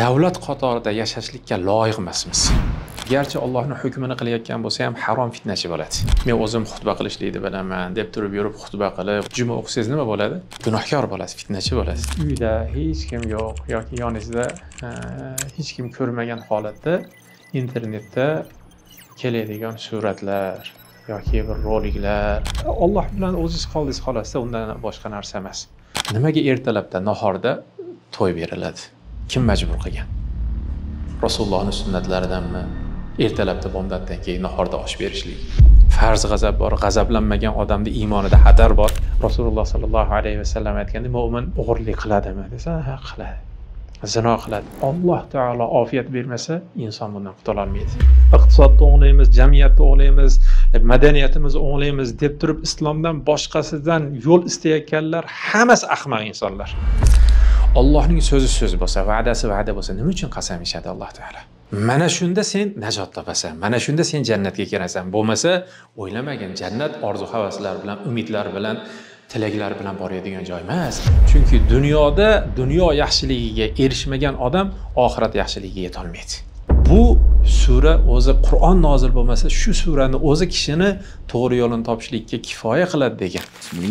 davlat qatorida yashashlikka loyiq emasmiz. Garchi Allohning hukmini qilayotgan bo'lsa ham harom fitnachi bo'ladi. Men o'zim xutba qilishlikni bilaman deb turib yurib xutba qilib, juma o'qisangiz nima bo'ladi? Gunohkor bo'lasiz, fitnachi bo'lasiz. Uyda hech kim yo'q yoki yoningizda hech kim ko'rmagan holatda internetda keladigan suratlar yoki bir roliklar, Alloh bilan o'zingiz qoldingiz xolasda, undan boshqa narsa emas. Nimaga ertalabda nahorda to'y beriladi? Kim majbur qilgan? Rasulullohning sunnatlaridanmi? Ertalabda bomdoddan keyin nahorda osh berishlik. Farz g'azab bor, g'azablanmagan odamning iymonida xatar bor. Rasululloh sallallohu alayhi vasallam aytgandek, mu'min o'g'irlik qiladimi desa, ha qiladi. Zino qiladi. Alloh taolo ofiyat bermasa, inson bundan qutula olmaydi. Iqtisodni o'nglaymiz, jamiyatni o'nglaymiz, madaniyatimizni o'nglaymiz deb turib islomdan boshqasidan yo'l istayotganlar hammasi ahmoq insonlar. Allohning so'zi so'z bo'lsa, va'dasi va'da bo'lsa, nima uchun qasam ichadi Alloh taolo? Mana shunda sen najot topasan, mana shunda sen jannatga kirasan. Bo'lmasa, o'ylamagin, jannat orzu-havaslar bilan, umidlar bilan, tilaklar bilan boradigan joy emas. Chunki dunyoda dunyo yaxshiligiga erishmagan odam oxirat yaxshiligiga yeta olmaydi. Bu sura o'zi Qur'on nozil bo'lmasa, shu surani o'zi kishini to'g'ri yo'lini topishlikka kifoya qiladi degan.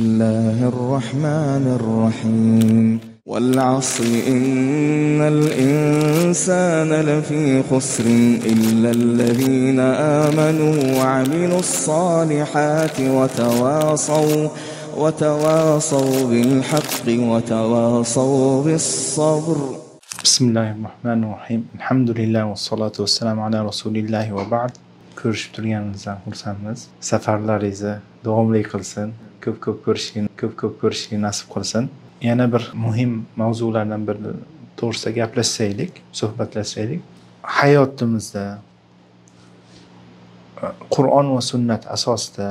Bismillahirrohmanirrohim. والعصر إن الإنسان لفي خسر إلا الذين آمنوا وعملوا الصالحات وتواصوا بالحق وتواصوا بالصبر. بسم الله الرحمن الرحيم. الحمد لله والصلاة والسلام على رسول الله وبعد. Ko'rishib turganimizdan xursandmiz. Safarlaringizni davomli qilsin. Ko'p ko'rishni nasib qilsin. Yana bir muhim mavzulardan biri to'g'risida gaplashsaylik, suhbatlashsaylik. Hayotimizda Qur'on va sunnat asosida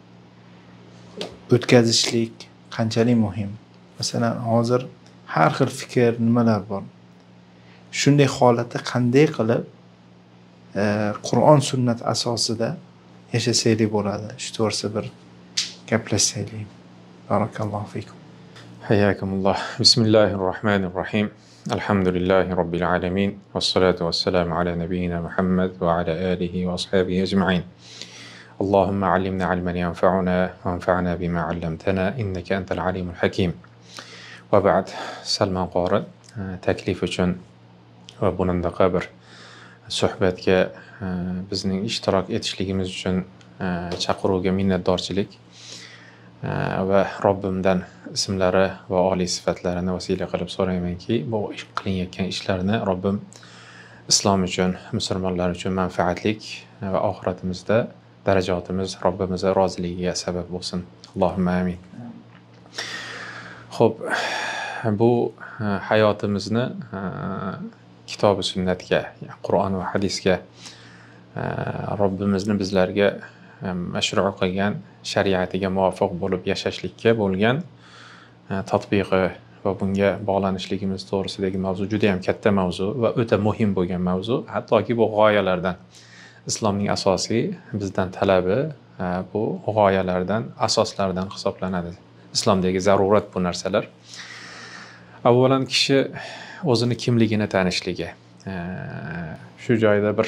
o'tkazishlik qanchalik muhim? Masalan, hozir har xil fikr, nimalar bor. Shunday holatda qanday qilib Qur'on sunnat asosida yashasaylik bo'ladi? Shu to'g'risida bir gaplashsaylik. Barakallohu fikum. Hayyakumullah. Bismillahirrahmanirrahim. Alhamdulillahi rabbil alamin. Wassalatu wassalamu ala nabiyyina Muhammad wa ala alihi wa ashabihi ajma'in. Allahumma allimna ilman yanfa'una wanfa'na bima 'allamtana innaka antal alimul hakim. Va ba'd. Salman qori taklif uchun va bundaqa bir suhbatga bizning ishtirok etishligimiz uchun chaqiruvga minnatdorchilik va Robbimdan ismlari va oliy sifatlarini vasila qilib so'raymanki, bu qilinayotgan ishlarni Robbim islom uchun, musulmonlar uchun manfaatlik va oxiratimizda darajotimiz Robbimizning roziligiga sabab bo'lsin. Allohumma amin. Xo'p, bu hayotimizni kitobi sunnatga, Qur'on va hadisga, Robbimizni bizlarga mashru' qilgan shariatiga muvofiq bo'lib yashashlikka bo'lgan tatbiqi va bunga bog'lanishligimiz to'g'risidagi mavzu juda ham katta mavzu va o'ta muhim bo'lgan mavzu. Hattoki bu g'oyalardan, islomning asosiy bizdan talabi bu g'oyalardan, asoslardan hisoblanadi. Islomdagi zarurat bu narsalar. Avvalan kishi o'zini kimligini tanishligi. Shu joyda bir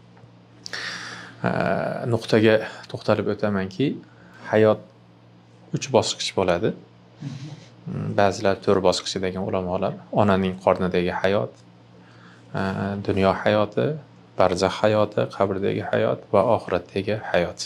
nuqtaga to'xtalib o'tamanki, hayot 3 bosqich bo'ladi. Ba'zilar 4 bosqich degan ulamolar, onaning qornidagi hayot, dunyo hayoti, barzax hayoti, qabrdagi hayot va oxiratdagi hayot.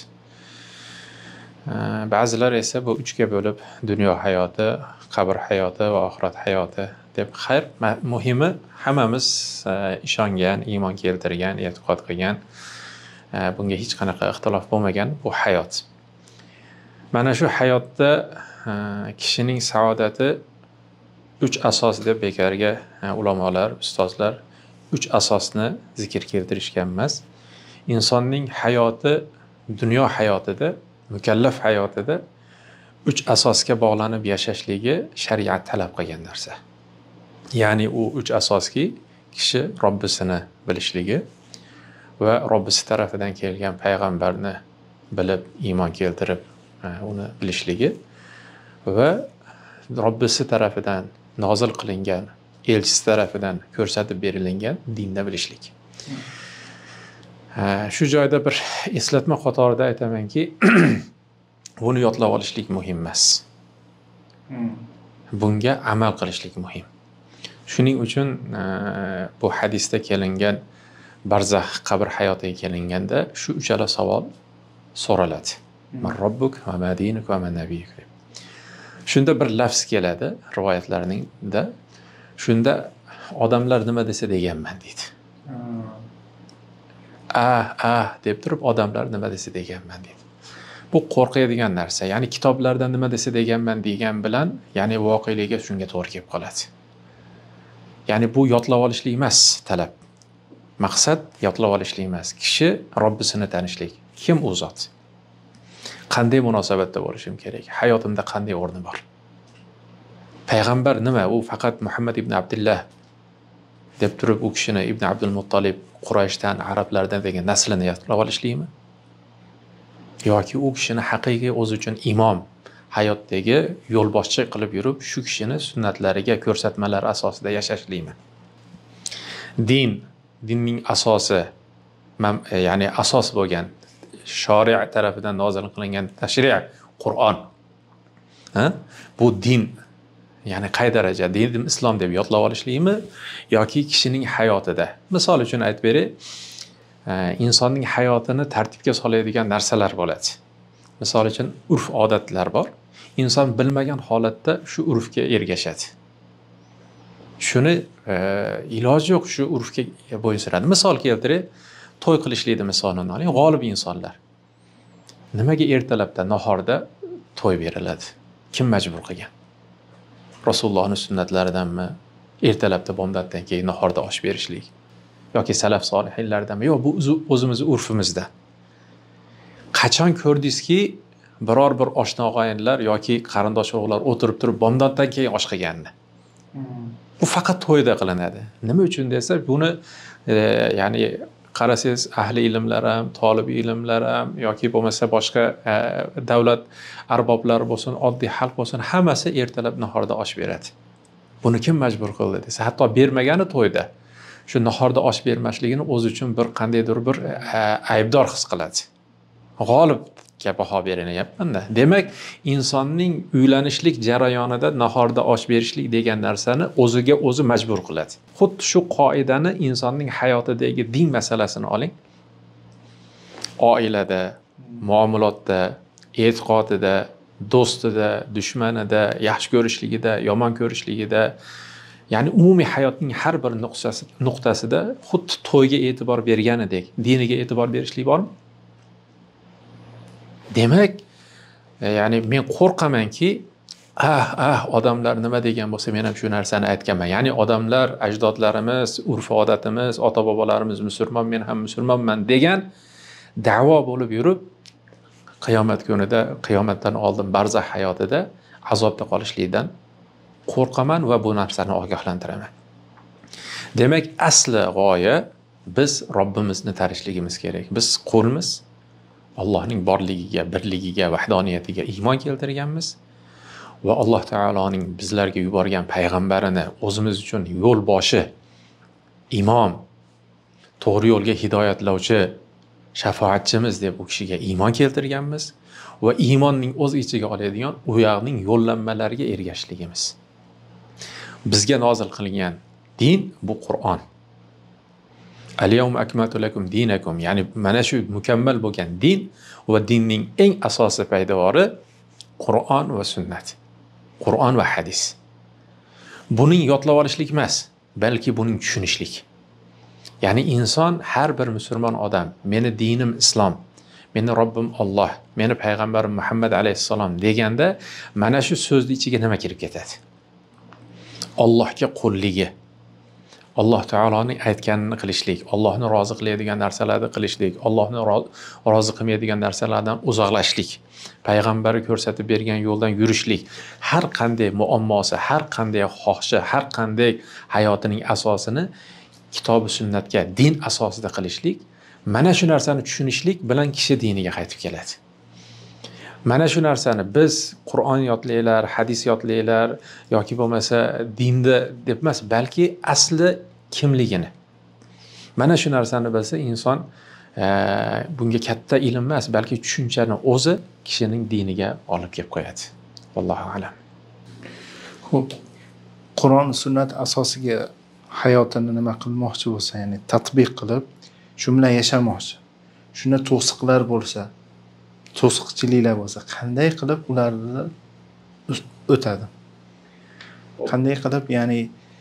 Ba'zilar esa bu 3 ga bo'lib dunyo hayoti, qabr hayoti va oxirat hayoti deb, xayr, muhimi hammamiz ishongan, iymon keltirgan, e'tiqod qilgan, bunga hech qanaqa ixtilof bo'lmagan bu hayot. Mana shu hayotda kishining saodati 3 asos deb bekarga ulamolar, ustozlar 3 asosni zikr keltirishgan emas. Insonning hayoti, dunyo hayotida, mukallaf hayotida 3 asosga bog'lanib yashashligi shariat talab qilgan narsa. Ya'ni u 3 asoski kishi Robbisini bilishligi va Robbisi tarafidan kelgan payg'ambarni bilib, iymon keltirib, uni bilishligi va Robbisi tarafidan nozil qilingan elchisi tarafidan ko'rsatib berilgan dinda bilishlik. Shu joyda bir eslatma qatorida aytamanki, buni yodlab olishlik muhim emas. Bunga amal qilishlik muhim. Shuning uchun bu hadisda kelingan barzax qabr hayotiga kelinganda shu uchala savol so'raladi. Man robbuk va ma dinuk va man nabiyuk deb. Shunda bir lafz keladi rivoyatlarningda. Shunda odamlar nima desa deganman deydi. Deb turib odamlar nima desa deganman deydi. Bu qo'rqadigan narsa. Ya'ni kitoblarda nima desa deganman degan bilan, ya'ni voqelikka shunga to'g'ri kelib qoladi. Ya'ni bu yodlab olishlik emas talab. Maqsad yodlab olishlik emas. Kishi Robbisini tanishlik. Kim u zot? Qanday munosabatda bo'lishim kerak? Hayotimda qanday o'rni bor? Payg'ambar nima? U faqat Muhammad ibn Abdullah deb turib u kishini Ibn Abdul Muttalib, Qurayshdan, arablardan degan naslini yodlab olishlikmi? Yoki u kishini haqiqiy o'zi uchun imom, hayotdagi yo'lboshchi qilib yurib, shu kishini sunnatlariga, ko'rsatmalari asosida yashashlikmi? Dinning asosi, ya'ni asos bo'lgan shariy tarafidan nozil qilingan tashri' Qur'on. Bu din, ya'ni qay daraja din islom deb yodlab olishlikmi yoki kishining hayotida? Misol uchun aytib beray, insonning hayotini tartibga soladigan narsalar bo'ladi. Misol uchun urf-odatlar bor. Inson bilmagan holatda shu urfga ergashadi. Shuni iloji yo'q shu urfga bo'ysunadi. Misol keltiray, to'y qilishlikni misolini oling. G'olib insonlar. Nimaga ertalabda nahorda to'y beriladi? Kim majbur qilgan? Rasulullohning sunnatlaridanmi? Ertalabda bomdoddan keyin nahorda osh berishlik yoki salaf solihlardanmi? Yo'q, bu o'zimizning urfimizdan. Qachon ko'rdingizki, biror bir oshna og'ayinlar yoki qarindosh urug'lar o'tirib turib bomdoddan keyin osh qilganini? Bu faqat to'yda qilinadi. Nima uchun desa, buni ya'ni qarasangiz ahli ilmlar ham, talib ilmlar ham yoki bo'lmasa boshqa davlat arboblari bo'lsin, oddiy xalq bo'lsin, hammasi ertalab nahorda osh beradi. Buni kim majbur qildi desa, hatto bermagani to'yda shu nahorda osh bermasligini o'zi uchun bir qandaydir bir aybdor his qiladi. G'olibga baho berilyapmanda. Demak, insonning uylanishlik jarayonida nahorda osh berishlik degan narsani o'ziga o'zi majbur qiladi. Xuddi shu qoidani insonning hayotidagi din masalasini oling. Oilada, muomalotda, e'tiqodida, do'stida, dushmanida, yaxshi ko'rishligida, yomon ko'rishligida, ya'ni umumiy hayotning har bir nuqtasida xuddi to'yga e'tibor berganidek diniga e'tibor berishlik bormi? Demak, ya'ni men qo'rqamanki, odamlar nima degan bo'lsa, men ham shu narsani aytganman. Ya'ni odamlar, ajdodlarimiz, urf-odatimiz, ota-bobolarimiz musulmon, men ham musulmonman degan da'vo bo'lib yurib, qiyomat kunida, qiyomatdan oldin barzax hayotida azobda qolishlikdan qo'rqaman va bu narsani ogohlantiraman. Demak, asli g'oya biz Robbimizni tanishligimiz kerak. Biz qulmiz. Allohning borligiga, birligiga, vahdoniyatiga iymon keltirganmiz va Alloh taoloning bizlarga yuborgan payg'ambarini o'zimiz uchun yo'l boshi, imom, to'g'ri yo'lga hidoyatlovchi, shafoatchimiz deb u kishiga iymon keltirganmiz va iymonning o'z ichiga oladigan u yoqning yo'llanmalariga ergashishligimiz. Bizga nozil qilingan din bu Qur'on. Al-yawma akmaltu lakum dinakum, ya'ni mana shu mukammal bo'lgan din va dinning eng asosiy poydevori Qur'on va sunnat. Qur'on va hadis. Buning yodlab olishlik emas, balki buning tushunishlik. Ya'ni inson, har bir musulmon odam, meni dinim islom, meni Robbim Alloh, meni payg'ambarim Muhammad alayhissalom deganda mana shu so'zning ichiga nima kirib ketadi? Allohga qulligi, Alloh taoloning aytganini qilishlik, Allohni rozi qiladigan narsalarni qilishlik, Allohni rozi qilmaydigan narsalardan uzoqlashlik, payg'ambari ko'rsatib bergan yo'ldan yurishlik, har qanday muammosi, har qanday xohishi, har qanday hayotining asosini kitob-u sunnatga, din asosida qilishlik, mana shu narsani tushunishlik bilan kishi diniga qaytib keladi. Mana shu narsani biz Qur'on yodlaylar, hadis yodlaylar yoki bo'lmasa dinda deb emas, balki asli kimligini. Mana shu narsani bilsa inson bunga katta ilm emas, balki tushunchani o'zi kishining diniga olib kelib qo'yadi. Allohu alam. Xo'p, Qur'on sunnat asosiga hayotini nima qilmoqchi bo'lsa, ya'ni tatbiq qilib, shu bilan yashamoqchi. Shunda to'siqlar bo'lsa, to'siqchiliklar bo'lsa, qanday qilib ularni o'tadi? Qanday qilib, ya'ni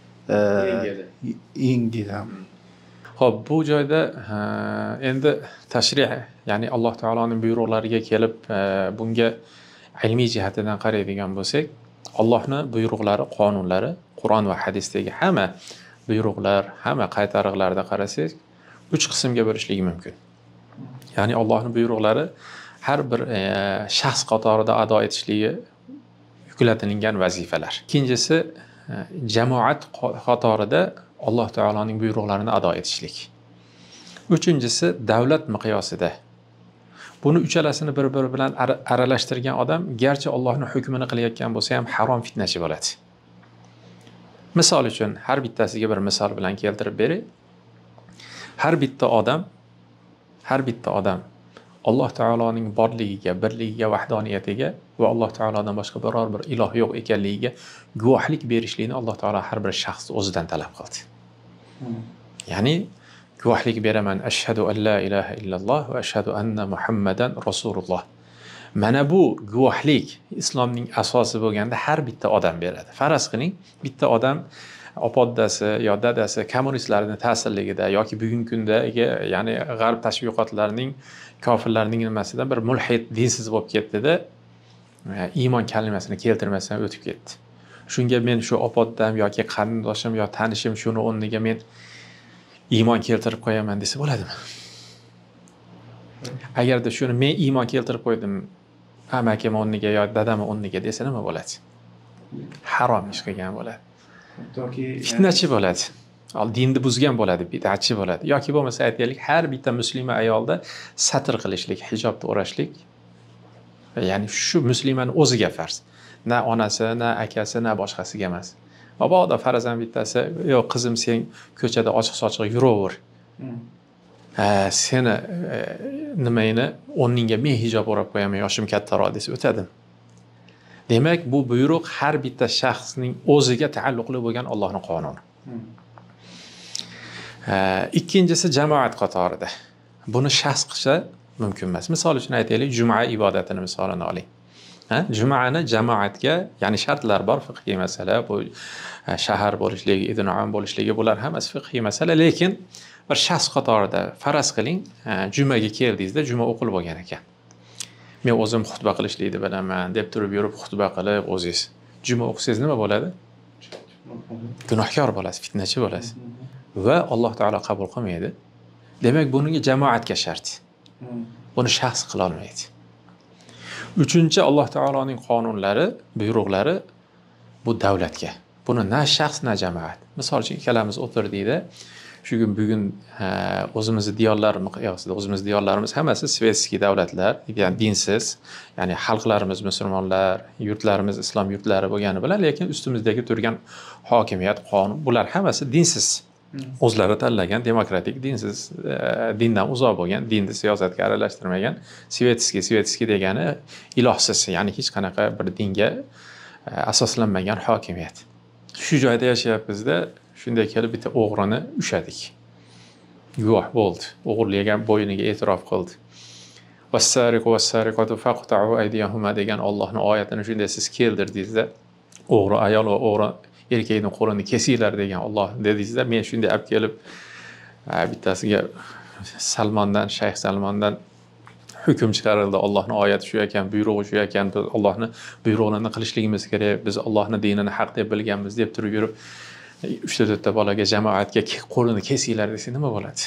yengadi? Xo'p, bu joyda endi tashrih, ya'ni Alloh taoloning buyruqlariga kelib, bunga ilmiy jihatidan qaraydigan bo'lsak, Allohning buyruqlari, qonunlari, Qur'on va hadisdagi hamma buyruqlar, hamma qaytariqlarda qarasak, 3 qismga bo'lishligi mumkin. Ya'ni Allohning buyruqlari har bir shaxs qatorida ado etishligi yuklatilgan vazifalar. Ikkinchisi jamoat qatorida Alloh taoloning buyruqlarini ado etishlik. Uchinchisi davlat miqyosida. Buni uchalasini bir-biri bilan aralashtirgan odam garchi Allohning hukmini qilayotgan bo'lsa ham harom fitnachi bo'ladi. Misol uchun har bittasiga bir misol bilan keltirib beray. Har bitta odam Alloh taoloning borligiga, birligiga, vahdoniyatiga va Alloh taolodan boshqa biror bir iloh yo'q ekanligiga guvohlik berishlikni Alloh taolo har bir shaxs o'zidan talab qildi. Ya'ni guvohlik beraman, ashhadu an la ilaha illalloh va ashhadu anna Muhammadan rasululloh. Mana bu guvohlik islomning asosi bo'lganda har bitta odam beradi. Faraz qiling, bitta odam opodasi yo dadasi kommunistlarning ta'sirligida yoki bugungi kundagi, ya'ni g'arb tashviqotlarining, kofirlarning nimasidan bir mulhid, dinsiz bo'lib ketdi-da, iymon kalimasini keltirmasdan o'tib ketdi. Shunga men shu opodam yoki qarindoshim yo tanishim shuni o'rniga men iymon keltirib qo'yaman desa bo'ladimi? Agarda shuni men iymon keltirib qo'ydim, amakim o'rniga yo dadam o'rniga desa nima bo'ladi? Harom ish qilgan bo'ladi. Fitnachi bo'ladi. Dinni buzgan bo'ladi, bid'atchi bo'ladi. Yoki bo'lmasa aytaylik, har bitta musulmon ayolda satr qilishlik, hijobni o'rashlik, ya'ni shu musulmonning o'ziga farz. Na onasi, na akasi, na boshqasiga emas. Mabodo farazan bittasi, "Yo qizim, sen ko'chada ochiq-sochiq yuraver. Seni nimayni o'rningga men hijob o'rab qo'yaman, yoshim kattaroq" desa o'tadimi? Demak, bu buyruq har bitta shaxsning o'ziga taalluqli bo'lgan Allohning qonuni. Ikkinchisi jamoat qatorida. Buni shaxs qilsa mumkin emas. Misol uchun aytaylik, juma ibodatini misolini oling. Jumani jamoatga, ya'ni shartlar bor, fiqhiy masala, bu shahar bo'lishligi, idnoam bo'lishligi, bular hammasi fiqhiy masala, lekin bir shaxs qatorida faraz qiling, jumaga keldingizda juma o'qilib bo'lgan ekan. Men o'zim xutba qilishlikni bilaman deb turib yurib xutba qilib o'zingiz juma o'qisangiz nima bo'ladi? Gunohkor bo'lasiz, fitnachi bo'lasiz. Va Alloh taolo qabul qilmaydi. Demak, bunga jamoatga shart. Buni shaxs qila olmaydi. Uchinchi, Alloh taoloning qonunlari, buyruqlari bu davlatga. Buni na shaxs, na jamoat. Misol uchun ikkalamiz o'tirdikda, shu bugun o'zimizning diyorlar miqyosida, o'zimizning diyorlarimiz hammasi svetskiy davlatlar, ya'ni dinsiz, ya'ni xalqlarimiz musulmonlar, yurtlarimiz islom yurtlari bo'lgani bilan, lekin ustimizdagi turgan hokimiyat, qonun, bular hammasi dinsiz. O'zlari tanlagan demokratik, dinsiz, dindan uzoq bo'lgan, dinni siyosatga aralashtirmagan, svetskiy degani ilohsiz, ya'ni hech qanaqa bir dinga asoslanmagan hokimiyat. Shu joyda yashayapmizda, shunday kelib bitta o'g'rini ushadik. Guvoh bo'ldi. O'g'irlagan bo'yniga e'tirof qildi. Was-sariqu was-sariqatu faqta'u aydiyahuma degan Allohning oyatini shunday siz keldirdingizda, o'g'ri ayol va o'g'ri erkakning qo'lini kesinglar degan Alloh dedingizda, men shunday olib kelib bittasiga Shayx Salmondan hukm chiqarildi. Allohning oyati shu ekan, buyrug'i shu ekan, biz Allohning buyrug'ini qilishligimiz kerak, biz Allohning dinini haq deb bilganmiz deb turib yurib, 3-4 bolaga jamoatga qo'lini kesinglar desa nima bo'ladi?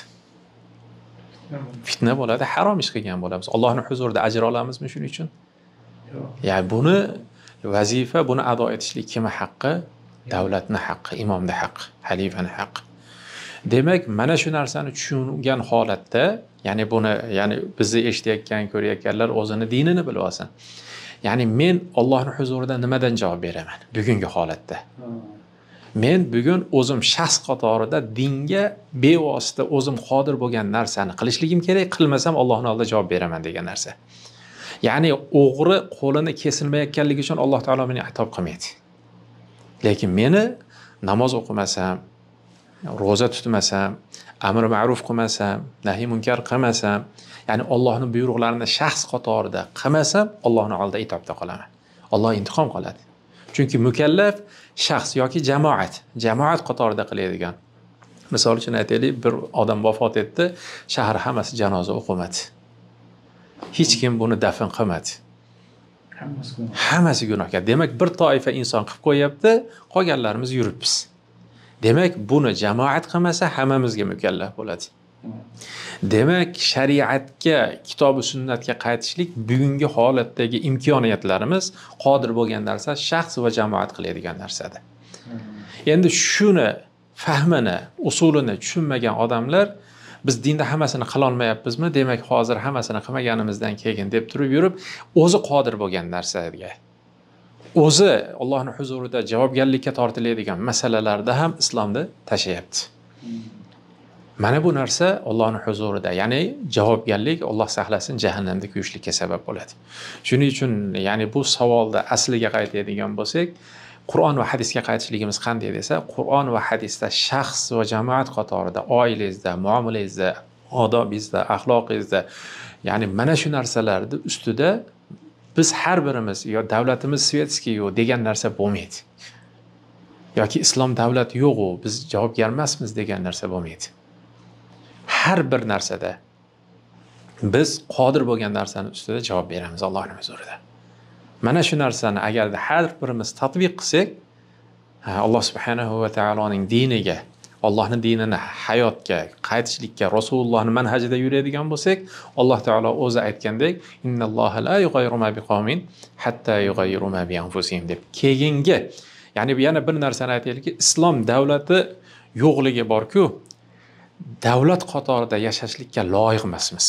Fitna bo'ladi, harom ish qilgan bo'lamiz. Allohning huzurida ajr olamizmi shuning uchun? Ya'ni buni vazifa, buni ado etishlik kimi haqqi? Davlatning haqqi, imomning haqqi, xalifaning haqqi. Demak, mana shu narsani tushungan holatda, ya'ni buni, ya'ni bizni eshitayotgan, ko'rayotganlar o'zini dinini bilib olsin. Ya'ni men Allohning huzurida nimadan javob beraman bugungi holatda? Men bugun o'zim shaxs qatorida dinga bevosita o'zim qodir bo'lgan narsani qilishligim kerak, qilmasam Allohning oldida javob beraman degan narsa. Ya'ni o'g'ri qo'lini kesilmayotganligi uchun Alloh taolo meni itob qilmaydi. Lekin meni namoz o'qimasam, roza tutmasam, amr ma'ruf qilmasam, nahiy munkar qilmasam, ya'ni Allohning buyruqlarini shaxs qatorida qilmasam, Allohning oldida itobda qolaman. Alloh intiqom qiladi. Chunki mukallaf shaxs yoki jamoat qatorida qiladigan. Misol uchun aytaylik, bir odam vafot etdi, shahar hammasi janoza o'qimadi. Hech kim buni dafn qilmadi. Hammasi gunohkor. Demak, bir toifa inson qilib qo'yapti, qolganlarimiz yuribmiz. Demak, buni jamoat qilmasa hammamizga mukallaf bo'ladi. Demak, shariatga, kitob va sunnatga qaytishlik bugungi holatdagi imkoniyatlarimiz qodir bo'lgan narsa shaxs va jamoat qiladigan narsadir. Endi shuni fahmini, usulini tushunmagan odamlar biz dinda hammasini qila olmayapmizmi? Demak, hozir hammasini qilmaganimizdan keyin deb turib yurib, o'zi qodir bo'lgan narsaga, o'zi Allohning huzurida javobgarlikka tortiladigan masalalarda ham islomda tashayapti. Mana bu narsa Allohning huzurida, ya'ni javobgarlik, Alloh saqlasin, jahannamda kuyishlikka sabab bo'ladi. Shuning uchun, ya'ni bu savolda asliga qaytadigan bo'lsak, Qur'on va hadisga qaytishligimiz qanday desa, Qur'on va hadisda shaxs va jamoat qatorida, oilangizda, muomalangizda, odobingizda, axloqingizda, ya'ni mana shu narsalarning ustida biz har birimiz yo davlatimiz svetskiy degan narsa bo'lmaydi. Yoki islom davlati yo'q-u, biz javobgar emasmiz degan narsa bo'lmaydi. Har bir narsada biz qodir bo'lgan narsani ustida javob beramiz Allohning huzurida. Mana shu narsani agarda har birimiz tatbiq qilsak, Alloh subhanahu va taoloning diniga, Allohning dinini hayotga, qaytishlikka, Rasulullohning manhajida yuradigan bo'lsak, Alloh taolo o'zi aytgandek, innalloha la yughayyiru ma biqawmin hatta yughayyiru ma bi anfusihim deb. Keyingi, ya'ni yana bir narsani aytaylikki, islom davlati yo'qligi bor-ku, davlat qatorida yashashlikka loyiq emasmiz.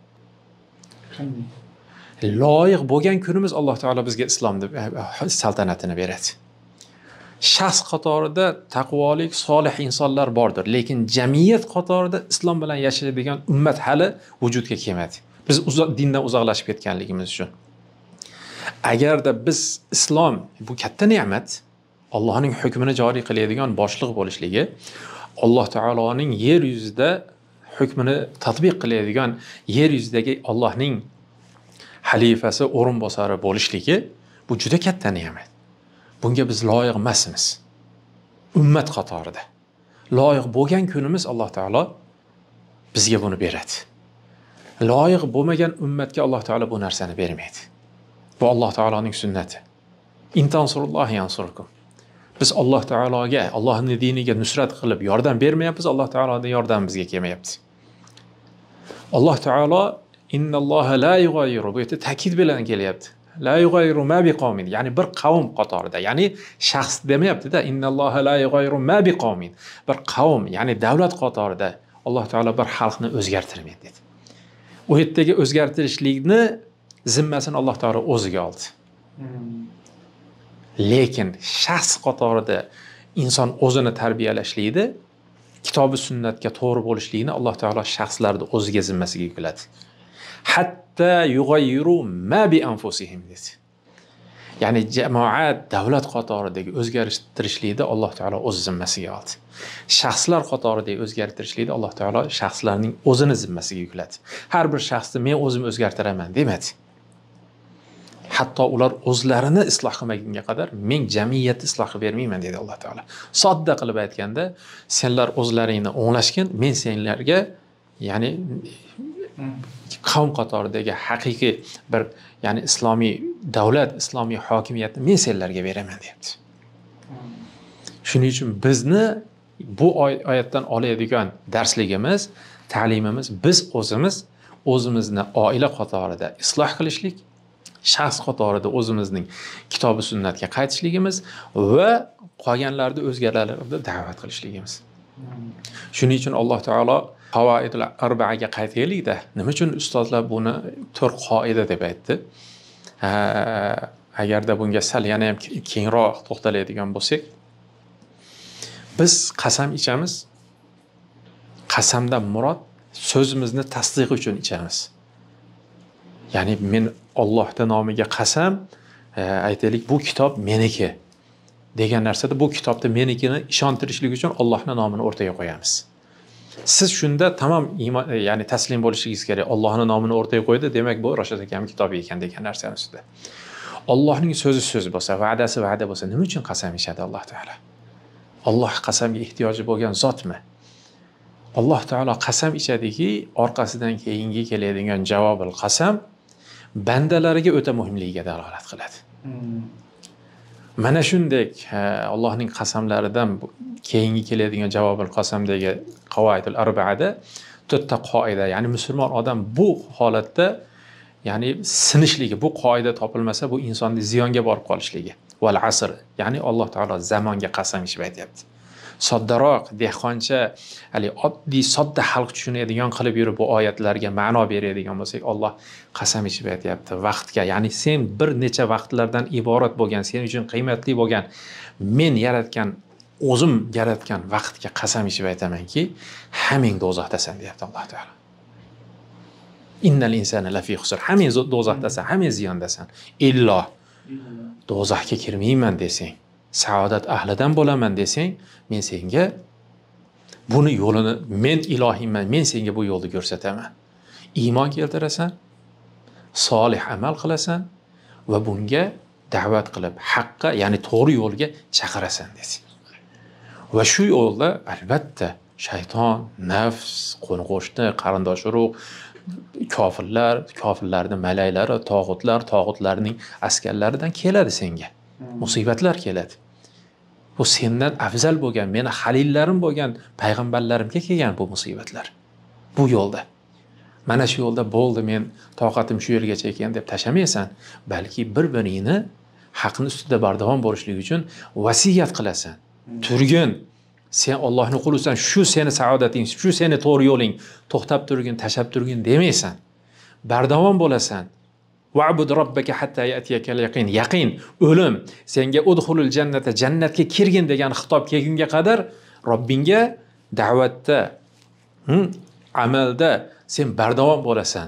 Loyiq bo'lgan kunimiz Alloh taolo bizga islomni saltanatini beradi. Shaxs qatorida taqvolik, solih insonlar bordir, lekin jamiyat qatorida islom bilan yashaydigan ummat hali vujudga kelmadi. Biz dindan uzoqlashib ketganligimiz uchun. Agarda biz islom, bu katta ne'mat, Allohning hukmini joriy qiladigan boshliq bo'lishligi, Alloh taoloning yer yuzida hukmini tatbiq qiladigan, yer yuzidagi Allohning xalifasi, o'rinbosari bo'lishligi, bu juda katta ne'mat. Bunga biz loyiq emasmiz. Ummat qatorida loyiq bo'lgan kunimiz Alloh taolo bizga buni beradi. Loyiq bo'lmagan ummatga Alloh taolo bu narsani bermaydi. Bu Alloh taoloning sunnati. Intansurullohi yansurkum. Biz Alloh taologa, Allohning diniga nusrat qilib yordam bermayapmiz, Alloh taoloning yordami bizga kelmayapti. Alloh taolo innalloha la yughayyiru, bu yerda ta'kid bilan kelyapti. La yughayyiru ma biqawmin, ya'ni bir qavm qatorida, ya'ni shaxs demayapti-da, innalloha la yughayyiru ma biqawmin. Bir qavm, ya'ni davlat qatorida Alloh taolo bir xalqni o'zgartirmaydi dedi. U yerdagi o'zgartirishlikni zimmasini Alloh taolo o'ziga oldi. Lekin shaxs qatorida inson o'zini tarbiyalashlikda, kitob va sunnatga to'g'ri bo'lishlikni Alloh taolo shaxslarni o'ziga zimmasiga yukladi. Hatta yughayyiru ma bi anfusihim dedi. Ya'ni jamoat, davlat qatoridagi o'zgartirishlikda Alloh taolo o'z zimmasiga oldi. Shaxslar qatoridagi o'zgartirishlikda Alloh taolo shaxslarning o'zini zimmasiga yukladi. Har bir shaxsni men o'zim o'zgartiraman demadi. Hatto ular o'zlarini isloh qilmagunga qadar men jamiyatni isloh qilib bermayman dedi Alloh taolo. Sodda qilib aytganda, senlar o'zlaringni o'nglashgin, men senlarga, ya'ni qavm qatoridagi haqiqiy bir, ya'ni islomiy davlat, islomiy hokimiyatni men senlarga beraman deyapti. Shuning uchun bizni bu oyatdan oladigan darsligimiz, ta'limimiz, biz o'zimizni oila qatorida isloh qilishlik, shaxs qatorida o'zimizning kitobi sunnatga qaytishligimiz va qolganlarni o'zgalarga da'vat qilishligimiz. Shuning uchun Alloh taolo Qavoidul Arba'aga qaytaylikda, nima uchun ustozlar buni 4 qoida deb aytdi? agarda bunga sal yana ham kengroq to'xtaladigan bo'lsak, biz qasam ichamiz. Qasamdan murod so'zimizni tasdiq uchun ichamiz. Ya'ni men Allohning nomiga qasam, aytaylik bu kitob meniki degan narsada bu kitobda menikini ishontirishlik uchun Allohning nomini o'rtaga qo'yamiz. Siz shunda tamom ya'ni taslim bo'lishingiz kerak. Allohning nomini o'rtaga qo'ydi, demak bu Rashid akam kitobi ekan degan narsani ustida. Allohning so'zi so'z bo'lsa, va'dasi va'da bo'lsa, nima uchun qasam ichadi Alloh taolo? Alloh qasamga ehtiyoji bo'lgan zotmi? Alloh taolo qasam ichadiki, orqasidan keyingi keladigan javobil qasam bandalariga o'ta muhimligiga dalolat qiladi. Mana shunday Allohning qasamlaridan keyingi keladigan javobil qasamdagi qavoidul arba'ada 4 ta qoida, ya'ni musulmon odam bu holatda ya'ni sinishligi, bu qoida topilmasa bu insonni ziyonga borib qolishligi. Val asr, ya'ni Alloh taolo zamonga qasam ichib aytyapti. Soddaroq, dehqoncha, oddiy sodda xalq tushunadigan qilib yurib bu oyatlarga ma'no beradigan bo'lsak, Alloh qasam ichib aytyapti vaqtga. Ya'ni sen bir necha vaqtlardan iborat bo'lgan, sen uchun qiymatli bo'lgan, men yaratgan, o'zim yaratgan vaqtga qasam ichib aytamanki, hammang do'zaxdasan deyapti Alloh taolo. Innal insana lafi xusr. Hammang do'zaxdasan, hammang ziyondasan. Illo do'zaxga kirmayman desang, saodat ahlidan bo'laman desang, men senga buni yo'lini, men ilohiyman, men senga bu yo'lni ko'rsataman. Iymon keltirasan, solih amal qilasan va bunga da'vat qilib, haqqa, ya'ni to'g'ri yo'lga chaqirasan desang. Va shu yo'lda albatta shayton, nafs, qo'ni-qo'shni, qarindosh urug', kofirlar, kofirlarning malaylari, tog'utlar, tog'utlarning askarlaridan keladi senga. Musibatlar keladi. Bu sendan afzal bo'lgan, meni xalillarim bo'lgan payg'ambarlarimga kelgan bu musibatlar. Bu yo'lda. Mana shu yo'lda bo'ldi, men toqatim shu yergacha ekan deb tashamaysan, balki bir-biringni haqning ustida bardavom bo'lishlik uchun vasiyat qilasan. Turgin, sen Allohning qulisan, shu seni saodating, shu seni to'g'ri yo'ling, to'xtab turgin, tashab turgin demaysan. Bardavom bo'lasan. Va'bud robbaka hatta ya'tiyakal yaqin. Yaqin, o'lim senga udkhulul jannata, jannatga kirgin degan xitob kelgunga qadar Robbingga da'vatda, amalda sen bardavom bo'lasan.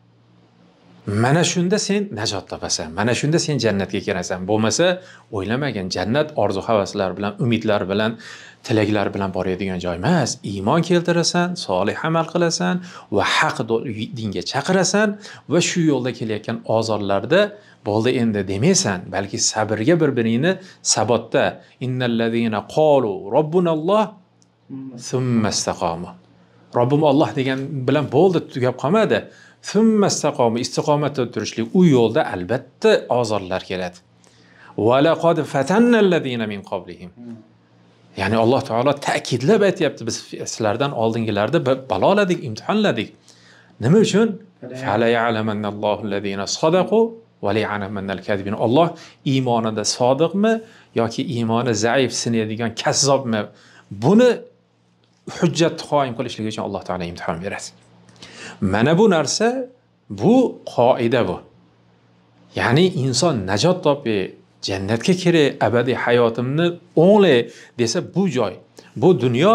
Mana shunda sen najot topasan. Mana shunda sen jannatga kirasan. Bo'lmasa, o'ylamagin, jannat orzu-havaslar bilan, umidlar bilan, tilaklar bilan boradigan joy emas. Iymon keltirasan, solih amal qilasan va haq dinga chaqirasan va shu yo'lda kelayotgan ozorlarda bo'ldi endi demaysan, balki sabrga bir-biringni sabotda. Innallazina qalu robbunalloh thumma istaqomu. Robbim Alloh degan bilan bo'ldi, tugab qolmadi. Thumma istaqomu, istiqomatda turishlik, u yo'lda albatta ozorlar keladi. Va laqad fatannallazina min qablihim. Ya'ni Alloh taolo ta'kidlab aytayapti, biz sizlardan oldingilarda baloladik, imtihonladik. Nima uchun? Fala ya'lamanallohu allazina sadaqu va la'alamanal kadibin. Alloh iymonida sodiqmi yoki iymoni zaif, sinadigan kazzobmi? Buni hujjat qoyim qilishlik uchun Alloh taolo imtihon beradi. Mana bu narsa, bu qoida bu. Ya'ni inson najot topib jannatga kiray, abadiy hayotimni o'nglay desa, bu joy, bu dunyo.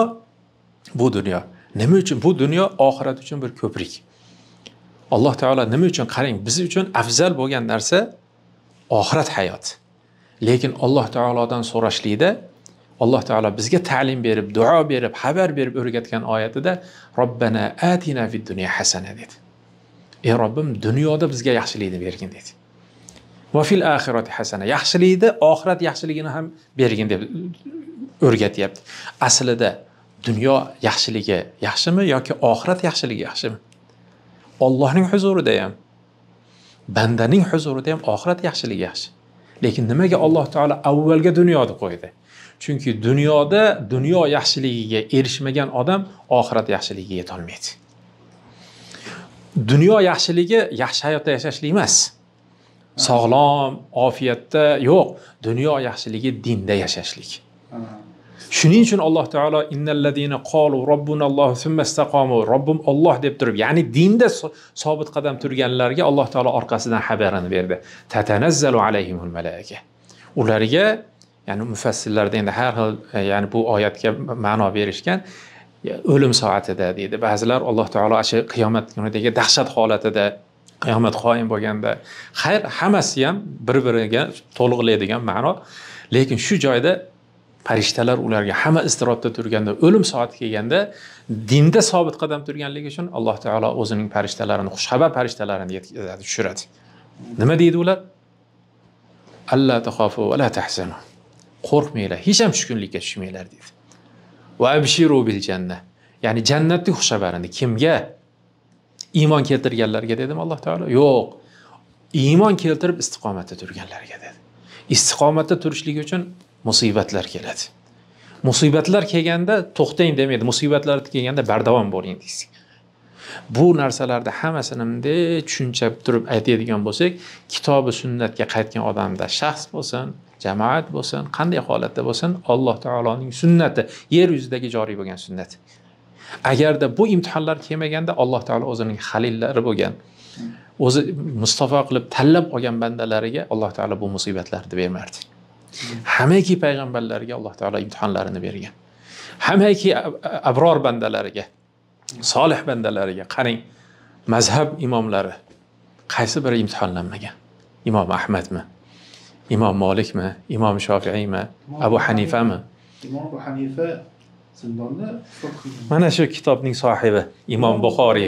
Nima uchun? Bu dunyo oxirat uchun bir ko'prik. Alloh taolo nima uchun? Qarang, biz uchun afzal bo'lgan narsa oxirat hayot. Lekin Alloh taolodan so'rashlikda, Alloh taolo bizga ta'lim berib, duo berib, xabar berib o'rgatgan oyatida Robbana atina fid dunya hasana dedi. Ey Robbim, dunyoda bizga yaxshilikni bergin dedi. Va fil oxirati hasana, yaxshilikni, oxirat yaxshiligini ham bergin deb o'rgatyapti. Aslida dunyo yaxshiligi yaxshimi yoki oxirat yaxshiligi yaxshimi? Allohning huzurida ham, bandaning huzurida ham oxirat yaxshiligi yaxshi. Lekin nimaga Alloh taolo avvalga dunyoni qo'ydi? Chunki dunyoda dunyo yaxshiligiga erishmagan odam oxirat yaxshiligiga yeta olmaydi. Dunyo yaxshiligi yaxshi hayotda yashashlik emas. Sog'lom, ofiyatda yo'q. Dunyo yaxshiligi dinda yashashlik. Shuning uchun Alloh taolo innallazina qalu robbunallohu thumma istaqamu robbum Alloh deb turib, ya'ni dinda sobit qadam turganlarga Alloh taolo orqasidan xabarini berdi. Tatanazzalu alayhimul malaika. Ularga, ya'ni mufassirlarda endi har xil, ya'ni bu oyatga ma'no berishgan, o'lim soatida deydi. Ba'zilar Alloh taolo o'sha qiyomat kunidagi dahshat holatida, qiyomat qoyim bo'lganda, xayr, hammasi ham bir-biriga to'liqlaydigan ma'no. Lekin shu joyda farishtalar ularga hamma iztirobda turganda, o'lim soati kelganda, dinda sobit qadam turganligi uchun Alloh taolo o'zining farishtalarini, xushxabar farishtalarini yetkazadi, tushiradi. Nima deydi ular? Alla taxofu va la tahzanu. Qo'rqmanglar, hech ham tushkunlikka tushmanglar deydi. Va abshiru bil jannah. Ya'ni jannatning xushxabarini kimga? Iymon keltirganlarga dedim Alloh taolo. Yo'q. Iymon keltirib istiqomatda turganlarga dedi. Istiqomatda turishlik uchun musibatlar keladi. Musibatlar kelganda to'xtang demaydi. Musibatlar kelganda bardavom bo'ling deysiz. Bu narsalarda hammasini tushunchab turib aytadigan bo'lsak, kitobi sunnatga qaytgan odamda shaxs bo'lsin, jamoat bo'lsin, qanday holatda bo'lsin, Alloh taoloning sunnati, yer yuzidagi joriy bo'lgan sunnat. Agarda bu imtihonlar kelmaganda Alloh taolo o'zining xalillari bo'lgan, o'zi Mustafa qilib tanlab olgan bandalariga Alloh taolo bu musibatlarni bermardi. Hamaki payg'ambarlarga Alloh taolo imtihonlarini bergan. Hamaki abror bandalariga, solih bandalariga qarang, mazhab imomlari qaysi biri imtihonlanmagan? Imom Ahmadmi? Imom Malikmi? Imom Shofi'iymi? Abu Hanifami? Imom Abu Hanifa zindonda. Mana shu kitobning sohibi Imom Buxoriy.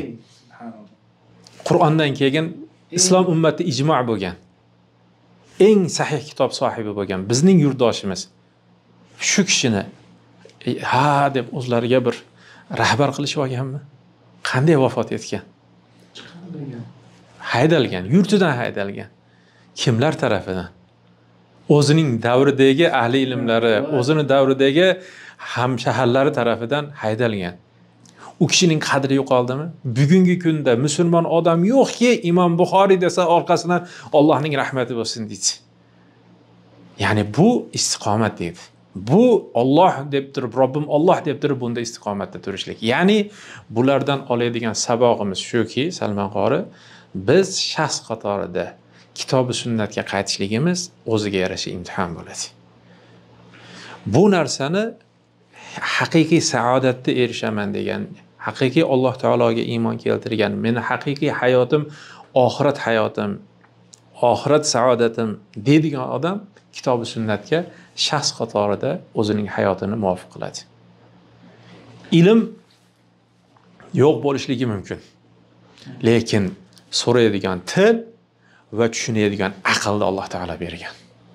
Qur'ondan keyin islom ummati ijmo' bo'lgan, eng sahih kitob sohibi bo'lgan bizning yurtdoshimiz shu kishini ha deb o'zlariga bir rahbar qilishib olganmi? Qanday vafot etgan? Haydalgan, yurtidan haydalgan. Kimlar tarafidan? O'zining davridagi ahli ilmlari, o'zini davridagi hamshaharlari tarafidan haydalgan. U kishining qadri yo'qoldimi? Bugungi kunda musulmon odam yo'qki, Imom Buxoriy desa orqasidan Allohning rahmati bo'lsin deydi. Ya'ni bu istiqomat deydi. Bu Alloh deb turib, Robbim Alloh deb turib bunda istiqomatda turishlik. Ya'ni bulardan oladigan sabog'imiz shuki, Salmon qori, biz shaxs qatorida kitobi sunnatga qaytishligimiz o'ziga yarasha imtihon bo'ladi. Bu narsani haqiqiy saodatga erishaman degan, haqiqiy Alloh taologa iymon keltirgan, meni haqiqiy hayotim, oxirat hayotim, oxirat saodatim deydigan odam kitobi sunnatga shaxs qatorida o'zining hayotini muvofiq qiladi. Ilm yo'q bo'lishligi mumkin. Lekin so'raydigan til va tushunadigan aqlni Alloh taolo bergan.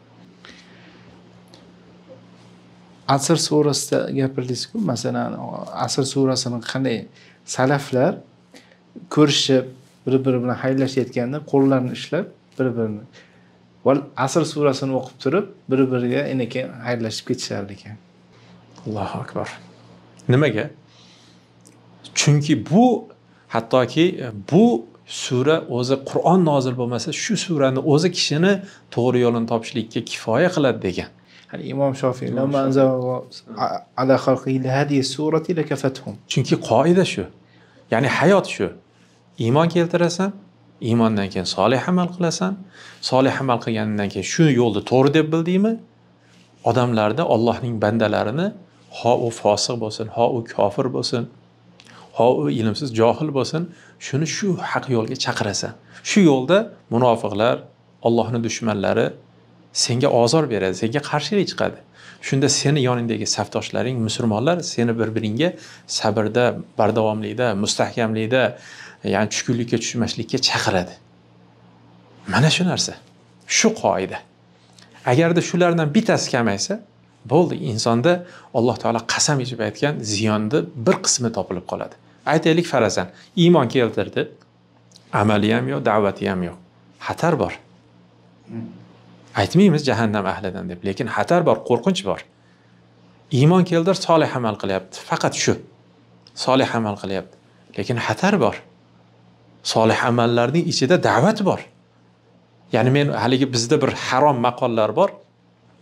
Asr surasida gapirdingiz-ku, masalan, Asr surasini qanday salaflar ko'rishib, bir-biri bilan xayrlashayotganda qo'llarini ishlab, bir-birini va Asr surasini o'qib turib, bir-biriga enaka xayrlashib ketishar ekan. Allohu akbar. Nimaga? Chunki bu hattoki bu sura o'zi Qur'on nozil bo'lmasa, shu surani o'zi kishini to'g'ri yo'lini topishlikka kifoya qiladi degan. Hani İmam Şafii "Lamma anzala ala xalqihi hadihi surati lakafathum." Chunki qoida shu. Ya'ni hayot shu. Iymon keltirasan, iymondan keyin solih amal qilasan, solih amal qilgandan keyin shu yo'lni to'g'ri deb bildingmi? Odamlarda Allohning bandalarini, ho u fosiq bo'lsin, ho u kofir bo'lsin, ho u ilmsiz johil bo'lsin, shuni shu haq yo'lga chaqirasan. Shu yo'lda munofiqlar, Allohning dushmanlari senga ozor beradi, senga qarshilik chiqadi. Shunda seni yoningdagi safdoshlaring, musulmonlar seni bir-biringga sabrda, bardavomlikda, mustahkamlikda, ya'ni tushkunlikka tushmaslikka chaqiradi. Mana shu narsa. Shu qoida. Agarda shulardan bittasi kamaysa, bo'ldi, insonda Alloh taolo qasam ichib aytgan ziyonni bir qismi topilib qoladi. Aytaylik farazan, iymon keltirdi, amali ham yo'q, da'vati ham yo'q. Xatar bor. Aytmaymiz jahannam ahlidan deb, lekin xatar bor, qo'rqinch bor. Iymon keltir, solih amal qilyapti. Faqat shu. Solih amal qilyapti. Lekin xatar bor. Solih amallarning ichida da'vat bor. Ya'ni men haligi bizda bir harom maqollar bor.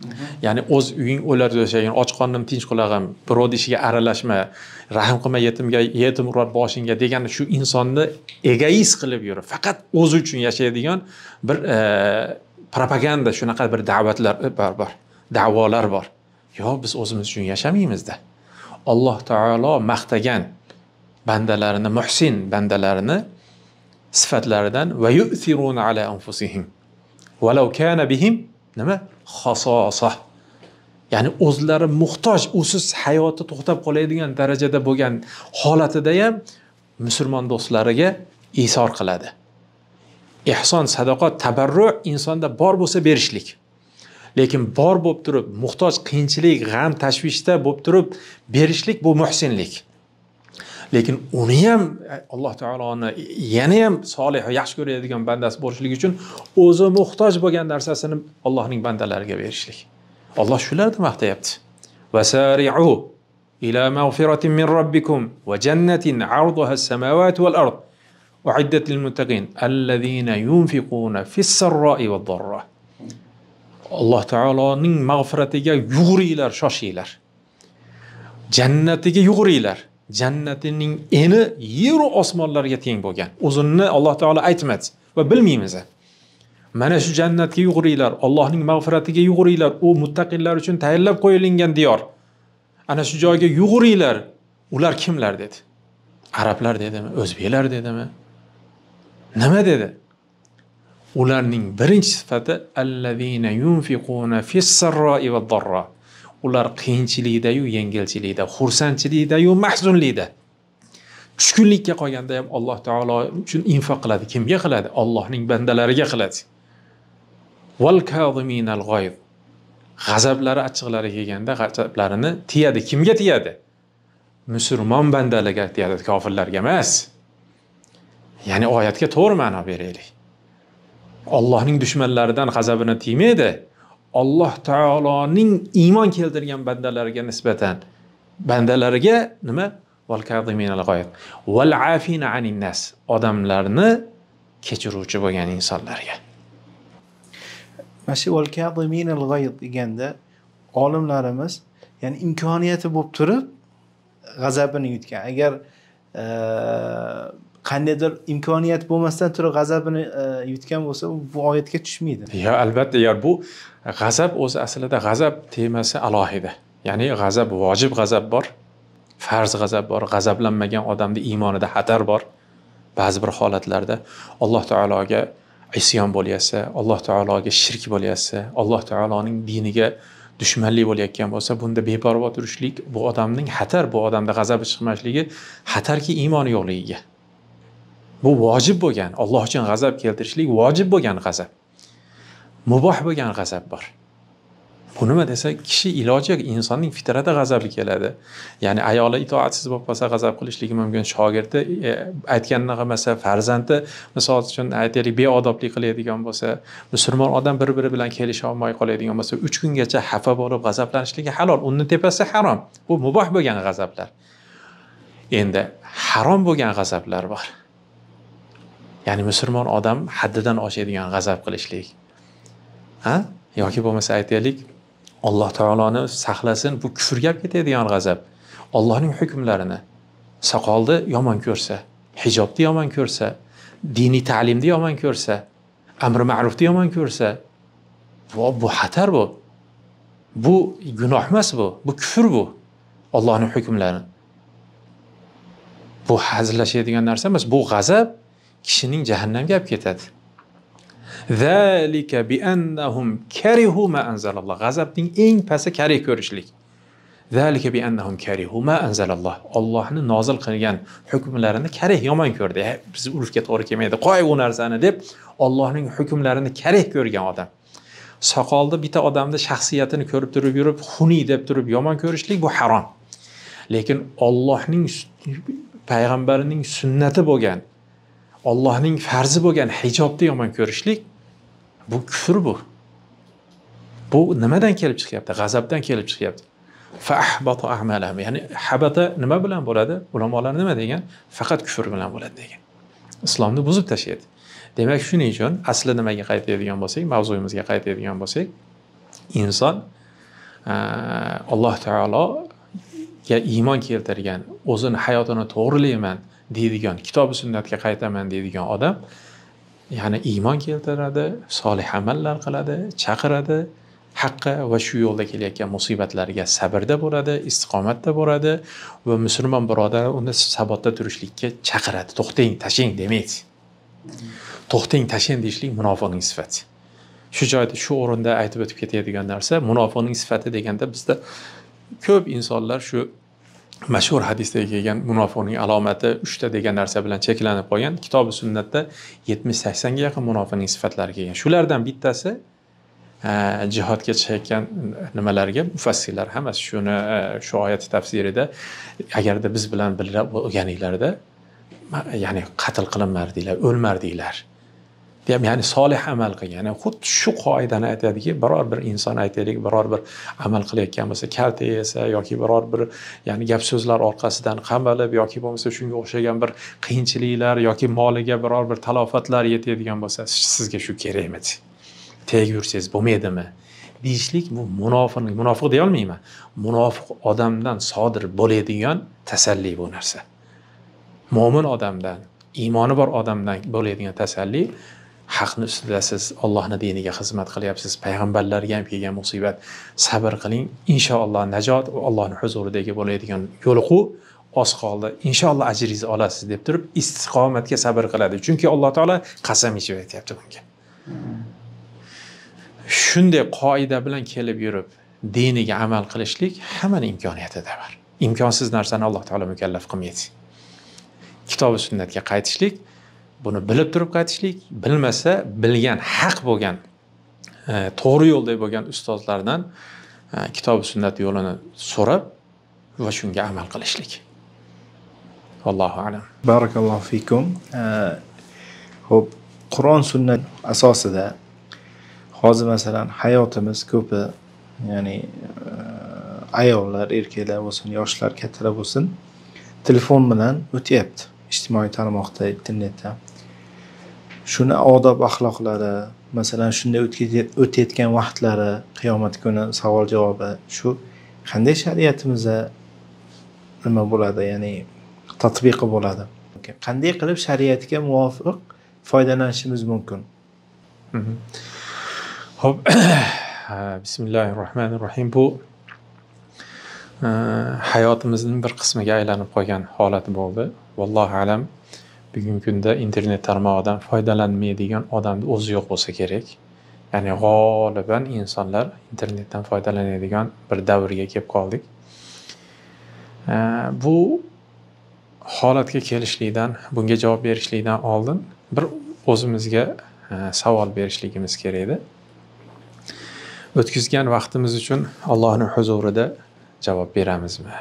Ya'ni o'z uying o'lar yashagin, och qornim tinch qulog'im, birovning ishiga aralashma, rahm qilma yetim urad boshingga degani shu insonni egoist qilib yurib, faqat o'zi uchun yashaydigan bir propaganda shunaqa bir da'vatlar bor. Da'volar bor. Yo'q, biz o'zimiz uchun yashamaymizda. Alloh taolo maqtagan bandalarini, muhsin bandalarini sifatlaridan va yu'thiruna ala anfusihim walau kana bihim nima xasosa. Ya'ni o'zlari muhtoj, usiz hayoti to'xtab qoladigan darajada bo'lgan holatida ham musulmon do'stlariga isor qiladi. Ihson, sadoqat, tabarru insonda bor bo'lsa berishlik. Lekin bor bo'lib turib, muhtoj, qiyinchilik, g'am, tashvishda bo'lib turib berishlik bu muhsinlik. Lekin uni ham Alloh taoloni yana ham solih, yaxshi ko'radigan bandasi bo'lishligi uchun o'zi muhtoj bo'lgan narsasini Allohning bandalariga berishlik. Alloh shularni maqtayapti. Vasari'u ila mag'firatin min robbikum va jannatin 'arduha as-samawati wal ard u'iddat lil muttaqin allazina yunfiquna fis-sarra'i wad-darra. Alloh taoloning mag'firatiga yuguringlar, shoshinglar. Jannatiga yuguringlar. Jannatining eni yer va osmonlarga teng bo'lgan. O'zini Alloh taolo aytmadi va bilmaymiz. Mana shu jannatga yuguringlar, Allohning mag'firatiga yuguringlar. U muttaqillar uchun tayyorlab qo'yilgan diyor. Ana shu joyga yuguringlar. Ular kimlar dedi? Arablar dedimi? O'zbeklar dedimi? Nima dedi? Ularning birinchi sifati allazina yunfiquna fis-sarra'i wad-darra. Ular qiyinchilikda-yu yengilchilikda, xursandchilikda-yu mahzunlikda. Tushkunlikka qolganda ham Alloh taolo uchun infaq qiladi. Kimga qiladi? Allohning bandalariga qiladi. Wal kaziminal g'ayz. G'azablari achchiqlari kelganda g'azablarini tiyadi. Kimga tiyadi? Musulmon bandalarga tiyadi, kofirlarga emas. Ya'ni oyatga to'g'ri ma'no beraylik. Allohning dushmanlaridan g'azabini tiymaydi. Alloh taoloning iymon keltirgan bandalariga nisbatan bandalariga nima? Val kaziminal g'ayz val afina anin nas. Odamlarni kechiruvchi bo'lgan insonlarga. Mana shu val kaziminal g'ayz deganda olimlarimiz ya'ni imkoniyati bo'lib turib g'azabini yutgan. Agar qandaydir imkoniyat bo'lmasdan turib g'azabini yutgan bo'lsa, bu oyatga tushmaydi. Ya albatta, yer bu g'azab o'zi aslida g'azab temasi alohida. Ya'ni g'azab vojib g'azab bor, farz g'azab bor, g'azablanmagan odamning iymonida xatar bor. Ba'zi bir holatlarda Alloh taologa isyon bo'lyapsa, Alloh taologa shirk bo'lyapsa, Alloh taoloning diniga dushmanlik bo'layotgan bo'lsa, bunda beparvo turishlik bu odamning xatar, bu odamda g'azabi chiqmasligi xatarki iymoni yo'qligiga. Bu vojib bo'lgan, Alloh uchun g'azab keltirishlik vojib bo'lgan g'azab. Muboh bo'lgan g'azab bor. Bu nima desa, kishi iloji yo'q, insonning fitrati g'azabi keladi. Ya'ni ayoli itoatsiz bo'lib qolsa g'azab qilishligi mumkin, shogirdi aytganini qilmasa, farzandi misol uchun aytaylik beodoblik qiladigan bo'lsa, musulmon odam bir-biri bilan kelisha olmay qoladigan bo'lsa, 3 kungacha xafa bo'lib g'azablanishligi halol, uni tepasi harom. Bu muboh bo'lgan g'azablar. Endi harom bo'lgan g'azablar bor. Ya'ni musulmon odam haddidan oshadigan g'azab qilishlik. Yoki bo'lmasa aytaylik, Alloh taoloni saqlasin, bu kufrga ketadigan g'azab. Allohning hukmlarini soqolni yomon ko'rsa, hijobni yomon ko'rsa, diniy ta'limni yomon ko'rsa, amr ma'rufni yomon ko'rsa, bu xatar bu. Bu gunoh emas bu, bu kufr bu. Allohning hukmlari. Bu hazillashadigan narsa emas, bu g'azab kishining jahannamga olib ketadi. Zalika bi annahum karihu ma anzalalloh. G'azabning eng pasti karih ko'rishlik. Zalika bi annahum karihu ma anzalalloh. Allohning nozil qilgan hukmlarini karih yomon ko'rdi. Biz urfga to'g'ri kelmaydi. Qo'y u narsani deb Allohning hukmlarini karih ko'rgan odam. Soqolda bitta odamning shaxsiyatini ko'rib turib yurib, xuni deb turib yomon ko'rishlik bu harom. Lekin Allohning payg'ambarining sunnati bo'lgan, Allohning farzi bo'lgan hijobni yomon ko'rishlik bu kufr bu. Bu nimadan kelib chiqyapti? G'azabdan kelib chiqyapti. Fa ahbata a'malahum. Ya'ni habata nima bilan bo'ladi? Ulamolar nima degan? Faqat kufr bilan bo'ladi degan. Islomni buzib tashlaydi. Demak, shuning uchun asli nimaga qaytadigan bo'lsak, mavzuyimizga qaytadigan bo'lsak, inson Alloh taologa iymon keltirgan, o'zini hayotini to'g'rilayman deydigan, kitob sunnatga qaytaman deydigan odam, ya'ni iymon keltiradi, solih amallar qiladi, chaqiradi, haqqa va shu yo'lda kelayotgan musibatlarga sabrda bo'ladi, istiqomatda bo'ladi va musulmon birodar uni sabotda turishlikka chaqiradi. To'xtang, tashing demaydi. To'xtang, tashing deyishlik munofiqning sifati. Shu joyda, shu o'rinda aytib o'tib ketadigan narsa, munofiqning sifati deganda bizda ko'p insonlar shu mashhur hadisda kelgan munofiqning alomati 3 ta degan narsa bilan cheklanib qolgan. Kitob-u sunnatda 70-80 ga yaqin munofiqning sifatlari kelgan. Shulardan bittasi jihodga chiqayotgan nimalarga mufassirlar hammasi shuni shu oyat tafsirida agarda biz bilan birga bo'lganinglarda ya'ni qatl qilinmardinglar, o'lmardinglar. Ya'ni solih amal qilgan. Yani xuddi shu qoidani aytadiki, biror bir inson aytaylik, biror bir amal qilayotgan bo'lsa, kalta yesa yoki biror bir ya'ni gap so'zlar orqasidan qamalib yoki bo'lmasa shunga o'xshagan bir qiyinchiliklar yoki moliga biror bir talofatlar yetadigan bo'lsa, sizga shu kerakmi? Teg yursangiz bo'lmaydimi? Deyishlik bu munofiq deya olmayman. Munofiq odamdan sodir bo'ladigan tasalli bu narsa. Mo'min odamdan, iymoni bor odamdan bo'ladigan tasalli, haqni ustida siz Allohning diniga xizmat qilyapsiz, payg'ambarlarga ham kelgan musibat, sabr qiling, inshaalloh najot va Allohning huzuridagi bo'ladigan yo'liqu oz qoldi. Inshaalloh ajringizni olasiz deb turib istiqomatga sabr qiladi. Chunki Alloh taolo qasam ichib aytyapti bunga. Shunday qoida bilan kelib yurib, diniga amal qilishlik hammaning imkoniyatida bor. Imkonsiz narsani Alloh taolo mukallaf qilmaydi. Kitob va sunnatga qaytishlik, buni bilib turib qaytishlik, bilmasa bilgan, haq bo'lgan, to'g'ri yo'lda bo'lgan ustozlardan kitob va sunnat yo'lini so'rab va shunga amal qilishlik. Allohu a'lam. Barakallohu fikum. Xo'p, Qur'on sunnat asosida hozir masalan hayotimiz ko'pi, ya'ni ayollar, erkaklar bo'lsin, yoshlar, kattalar bo'lsin, telefon bilan o'tyapti. Ijtimoiy tarmoqda, internetda. Shuni odob axloqlari, masalan shunday o'tayotgan vaqtlari, qiyomat kuni savol javobi, shu qanday shariatimizda nima bo'ladi, ya'ni tatbiqi bo'ladi. Qanday qilib shariatga muvofiq foydalanishimiz mumkin? Xo'p, bismillahirrohmanirrohim. Bu hayotimizning bir qismiga aylanib qolgan holat bo'ldi. Vallohu alam, bugungi kunda internet tarmog'idan foydalanmaydigan odamning o'zi yo'q bo'lsa kerak. Ya'ni g'oliban insonlar internetdan foydalanadigan bir davrga kelib qoldik. Bu holatga kelishlikdan, bunga javob berishlikdan oldin bir o'zimizga savol berishligimiz kerak edi. O'tkazgan vaqtimiz uchun Allohning huzurida javob beramizmi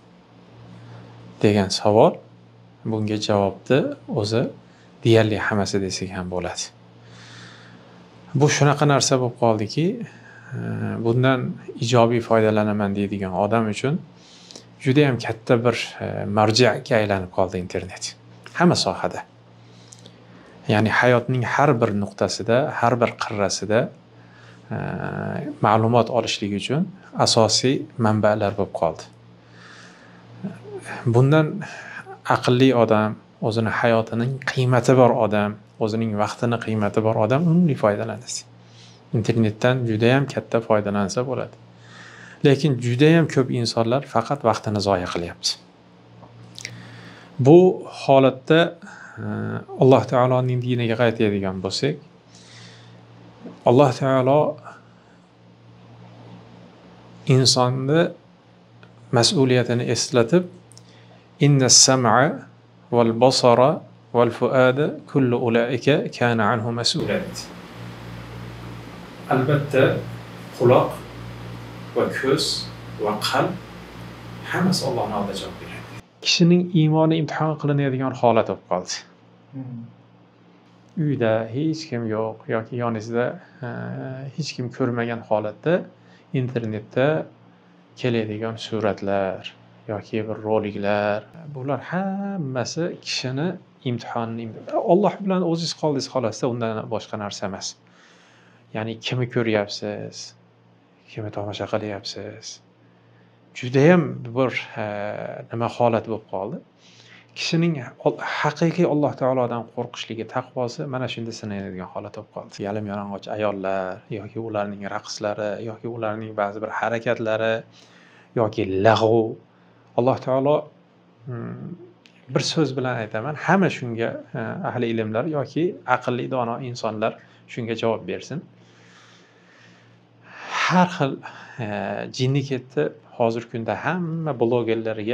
degan savol, bunga javobni o'zi deyarli hammasi desak ham bo'ladi. Bu shunaqa narsa bo'lib qoldiki, bundan ijobiy foydalanaman deydigan odam uchun juda ham katta bir marji'ga aylanib qoldi internet. Hamma sohada. Ya'ni hayotning har bir nuqtasida, har bir qirrasida ma'lumot olishlik uchun asosiy manbalar bo'lib qoldi. Bundan aqlli odam, o'zini hayotining qiymati bor odam, o'zining vaqtini qiymati bor odam unumli foydalanadi. Internetdan juda ham katta foydalansa bo'ladi. Lekin juda ham ko'p insonlar faqat vaqtini zoya qilyapti. Bu holatda Alloh taoloning diniga qaytadigan bo'lsak, Alloh taolo insonni mas'uliyatini eslatib, innas sam'a wal basara wal fuada kullu ulaika kana anhu mas'ulan. Albatta quloq va ko'z va qalb hammasi Allohning oldida javob beradi. Kishining iymoni imtihon qilinadigan holat bo'lib qoldi. Uyda hech kim yo'q yoki yoningizda hech kim ko'rmagan holatda internetda keladigan suratlar yoki bir roliklar, bular hammasi kishini imtihonini Alloh bilan o'zingiz qoldingiz xolasda, undan boshqa narsa emas. Ya'ni kimni ko'ryapsiz, kimni tomosha qilyapsiz. Judayam bir nima holat bo'lib qoldi. Kishining haqiqiy Alloh taolodan qo'rqishligi, taqvosi mana shunda sinaydigan holat bo'lib qoldi. Yalim-yalang'och ayollar yoki ularning raqslari yoki ularning ba'zi bir harakatlari yoki lag'v. Alloh taolo bir so'z bilan aytaman, hamma shunga ahli ilmlar yoki aqlli dono insonlar shunga javob bersin. Har xil jinni ketdi hozirgi kunda hamma blogerlarga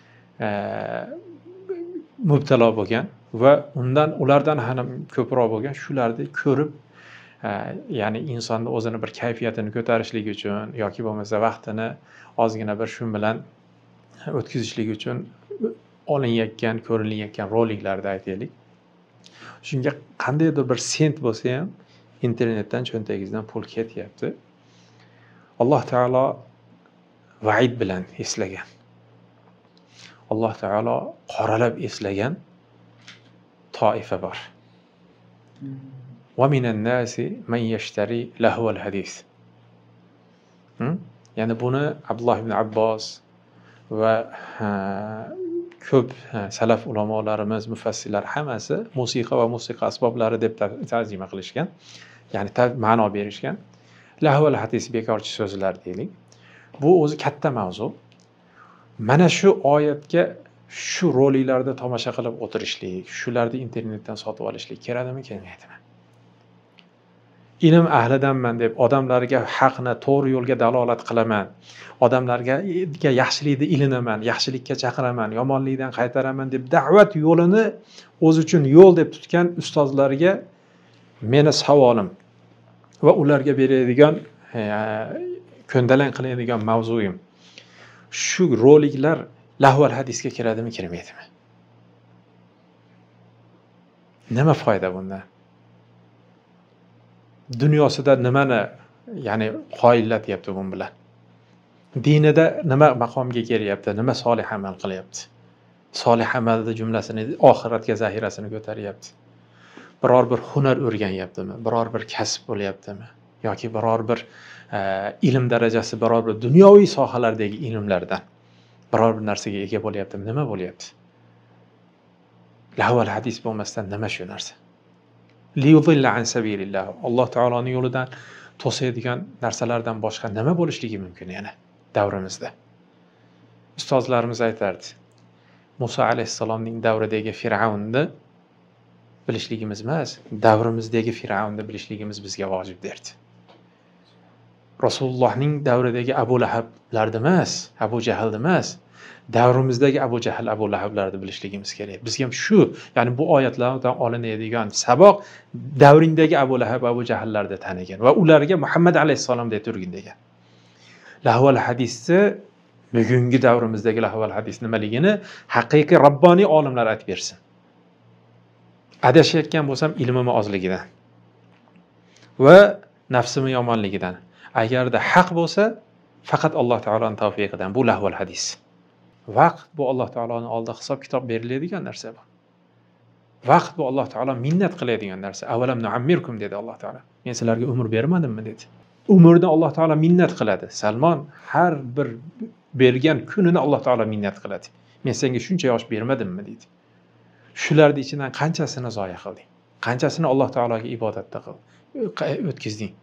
mubtalo bo'lgan va ulardan ham ko'proq bo'lgan shularni ko'rib, ya'ni insonni o'zini bir kayfiyatini ko'tarishlik uchun yoki bo'lmasa vaqtini ozgina bir shu bilan o'tkazishlik uchun olinayotgan, ko'rilayotgan roliklarda aytaylik. Shunga qandaydir bir sent bo'lsa ham internetdan cho'ntagingizdan pul ketyapti. Alloh taolo vaid bilan eslagan. Alloh taolo qoralab eslagan toifa bor. Va minan nasi man yashtari lahwal hadis. Ya'ni buni Abdulloh ibn Abbos va ko'p salaf ulamolarimiz, mufassirlar hammasi musiqa va musiqa asboblari deb tarjima qilishgan. Ya'ni ma'no berishgan. Lahwal hadis bekorchi so'zlar deylik. Bu o'zi katta mavzu. Mana shu oyatga shu roliklarda tomosha qilib o'tirishlik, shularni internetdan sotib olishlik kerakmi, kelmaydimi? Ilm ahlidanman deb odamlarga haqni, to'g'ri yo'lga dalolat qilaman. Odamlarga yaxshilikni ilinaman, yaxshilikka chaqiraman, yomonlikdan qaytaraman deb da'vat yo'lini o'z uchun yo'l deb tutgan ustozlarga meni savolim va ularga beradigan ko'ndalang qiladigan mavzuim. Shu roliklar lahval hadisga kiradimi, kirmaydimi? Nima foyda bundan? Dunyosida nimani, ya'ni qoyillatyapti bu bilan? Dinida nima maqomga kelyapti, nima solih amal qilyapti? Solih amalning jumlasini oxiratga zahirasini ko'taryapti. Biror bir hunar o'rganyaptimi? Biror bir kasb bo'lyaptimi? Yoki biror bir ilm darajasi, biror bir dunyoviy sohalardagi ilmlardan biror bir narsaga ega bo'lyaptimi? Nima bo'lyapti? Lahval hadis bo'lmasdan nima shu narsa? Liyudilla an sabilillah. Alloh taoloning yo'lidan to'saydigan narsalardan boshqa nima bo'lishligi mumkin yana davrimizda? Ustozlarimiz aytardi. Musa alayhissalomning davridagi Fir'avnni bilishligimiz emas, davrimizdagi Fir'avnni bilishligimiz bizga vojib derdi. Rasulullohning davridagi Abu Lahablarni emas, Abu Jahlni emas, davrimizdagi Abu Jahl, Abu Lahablarni bilishligimiz kerak. Bizga shu, ya'ni bu oyatlardan olinadigan saboq davringdagi Abu Lahab, Abu Jahllarni tanigan va ularga Muhammad alayhissalom deb turgin degan. Lahval hadisni bugungi davrimizdagi lahval hadis nimaligini haqiqiy robboniy olimlar aytib bersin. Adashayotgan bo'lsam ilmim ozligidan va nafsimi yomonligidan. Agarda haq bo'lsa, faqat Alloh taoloning tavfiqidan. Bu lahval hadis. Vaqt bu Alloh taoloning oldida hisob kitob beriladigan narsa bu. Vaqt bu Alloh taolo minnat qiladigan narsa. Avalam nu'ammirkum dedi Alloh taolo. Men sizlarga umr bermadimmi dedi. Umrni Alloh taolo minnat qiladi. Salmon har bir bergan kunini Alloh taolo minnat qiladi. Men senga shuncha yosh bermadimmi dedi. Shularning ichidan qanchasini zoya qilding? Qanchasini Alloh taologa ibodatda o'tkazding?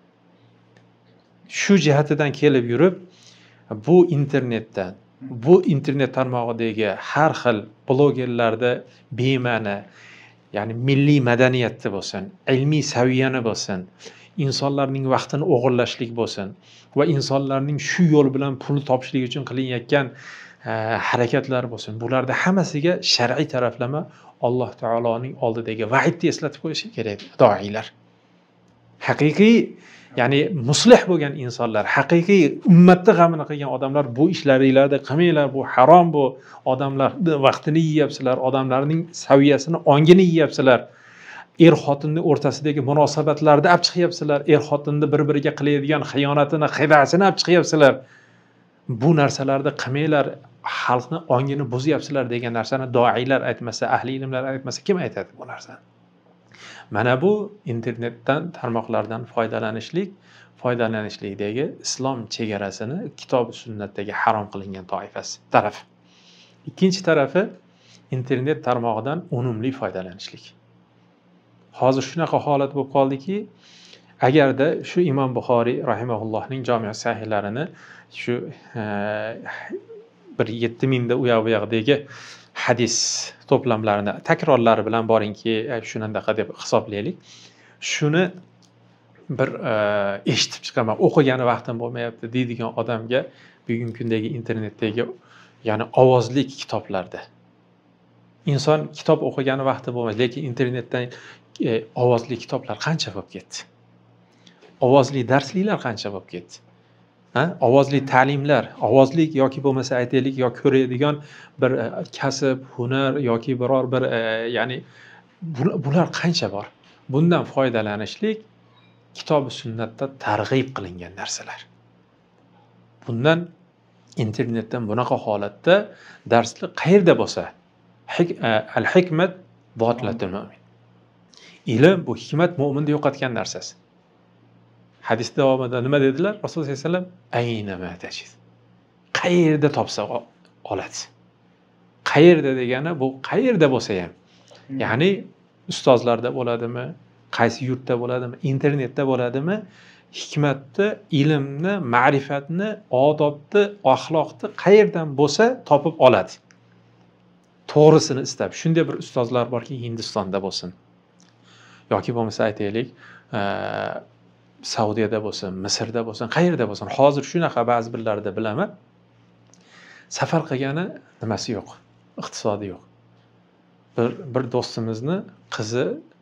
Shu jihatidan kelib yurib, bu internetdan, bu internet tarmog'idagi har xil blogerlarda bema'ni, ya'ni milliy madaniyatni bo'lsin, ilmiy saviyani bo'lsin, insonlarning vaqtini o'g'irlashlik bo'lsin va insonlarning shu yo'l bilan pul topishlik uchun qilinayotgan harakatlar bo'lsin. Bularda hammasiga shar'iy taraflama Alloh taoloning oldidagi va'idni eslatib qo'yishi kerak doilar. Haqiqiy, ya'ni muslih bo'lgan insonlar, haqiqiy ummatni g'amini qilgan odamlar bu ishlaringlarni qilmanglar, bu harom, bu odamlar vaqtini yeyapsizlar, odamlarning saviyasini, ongini yeyapsizlar. Er-xotinning o'rtasidagi munosabatlarni olib chiqyapsizlar, er-xotinni bir-biriga qilaydigan xiyonatini, xidasini olib chiqyapsizlar. Bu narsalarni qilmanglar, xalqni ongini buzyapsizlar degan narsani doilar aytmasa, ahli ilmlar aytmasa kim aytadi bu narsani? Mana bu internetdan, tarmoqlardan foydalanishlik foydalanishlikdagi islom chegarasini kitob sunnatdagi harom qilingan toifasi taraf. Ikkinchi tarafi internet tarmog'idan unumli foydalanishlik. Hozir shunaqa holat bo'lib qoldiki, agarda shu Imom Buxoriy rahimahullohning Jami' sahihlarini shu bir 7000 da u yoq bu yoqdagi hadis to'plamlarini takrorlari bilan boringki, shunandaqa deb hisoblaylik. Shuni bir eshitib chiqaman, o'qigani vaqtim bo'lmayapti deydigan odamga bugungi kundagi internetdagi, ya'ni ovozli kitoblarda inson kitob o'qigani vaqti bo'lmaydi, lekin internetdan ovozli kitoblar qancha bo'lib ketdi? Ovozli darsliklar qancha bo'lib ketdi? Ovozli ta'limlar, ovozli yoki bo'lmasa aytaylik, yo ko'radigan bir kasb, hunar yoki biror bir ya'ni bular qancha bor? Bundan foydalanishlik kitob-u sunnatda targ'ib qilingan narsalar. Bundan internetdan bunaqa holatda darslik qayerda bo'lsa, al-hikmat botilatul mu'min. Ilm bu hikmat mo'minni yo'qotgan narsasi. Hadis davomida nima dedilar? Rasululloh sollallohu alayhi vasallam aynama tajid. Qayerda topsa oladi. Qayerda degani bu qayerda bo'lsa ham. Ya'ni ustozlarda bo'ladimi, qaysi yurtda bo'ladimi, internetda bo'ladimi, hikmatni, ilmni, ma'rifatni, odobni, axloqni qayerdan bo'lsa topib oladi. To'g'risini istab. Shunday bir ustozlar borki, Hindistonda bo'lsin. Yoki bo'lmasa aytaylik, Saudiyada bo'lsin, Misrda bo'lsin, qayerda bo'lsin. Hozir shunaqa ba'zi birlarda bilaman. Safar qilgani nimasi yo'q, iqtisodi yo'q. Bir do'stimizni qizi,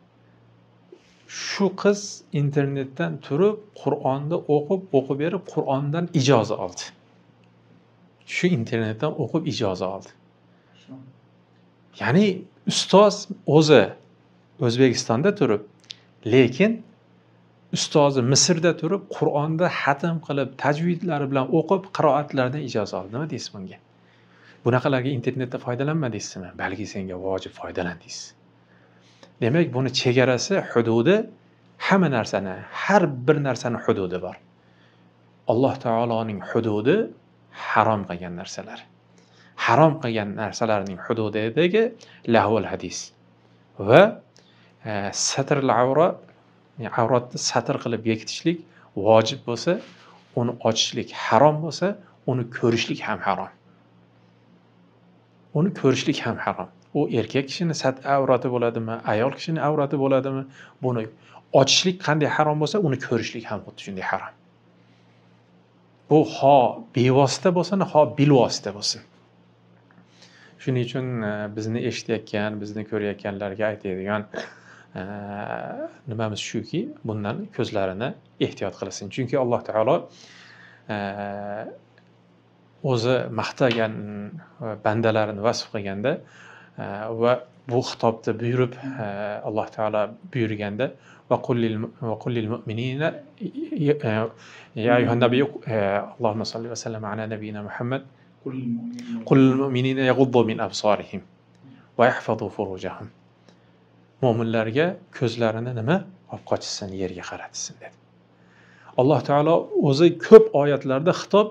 shu qiz internetdan turib, Qur'onni o'qib berib, Qur'ondan ijoza oldi. Shu internetdan o'qib ijoza oldi. Ya'ni ustoz o'zi O'zbekistonda turib, lekin ustozi Misrda turib, Qur'onni xatm qilib, tajvidlari bilan o'qib, qiroatlardan ijoza oldi. Nima deysiz bunga? Bunaqalarga internetda foydalanma deysizmi? Balki senga vojib foydalan deysiz. Demak, buni chegarasi, hududi, hamma narsani, har bir narsani hududi bor. Alloh taoloning hududi harom qilgan narsalar. Harom qilgan narsalarning hududidagi lahvul hadis va satrul avra, avratni satr qilib bekitishlik vojib bo'lsa, uni ochishlik harom bo'lsa, uni ko'rishlik ham harom. Uni ko'rishlik ham harom. U erkak kishini avrati bo'ladimi, ayol kishini avrati bo'ladimi, buni ochishlik qanday harom bo'lsa, uni ko'rishlik ham xuddi shunday harom. Bu ho bevosita bo'lsin, ho bilvosita bo'lsin. Shuning uchun bizni eshitayotgan, bizni ko'rayotganlarga aytadigan nimamiz shuki, bundan ko'zlarini ehtiyot qilsin. Chunki Alloh taolo o'zi maqtagan bandalarini vasf qilganda va bu xitobda buyurib, Alloh taolo buyurganda va qullil mu'minina ya ayyuhan nabiy Allohumma salli va sallim ala nabiyyina Muhammad qullil mu'minina yaghuddu min absarihim va yahfazu furujahum. Mo'minlarga ko'zlarini nima olib qochishsin, yerga qaratsin dedi. Alloh taolo o'zi ko'p oyatlarda xitob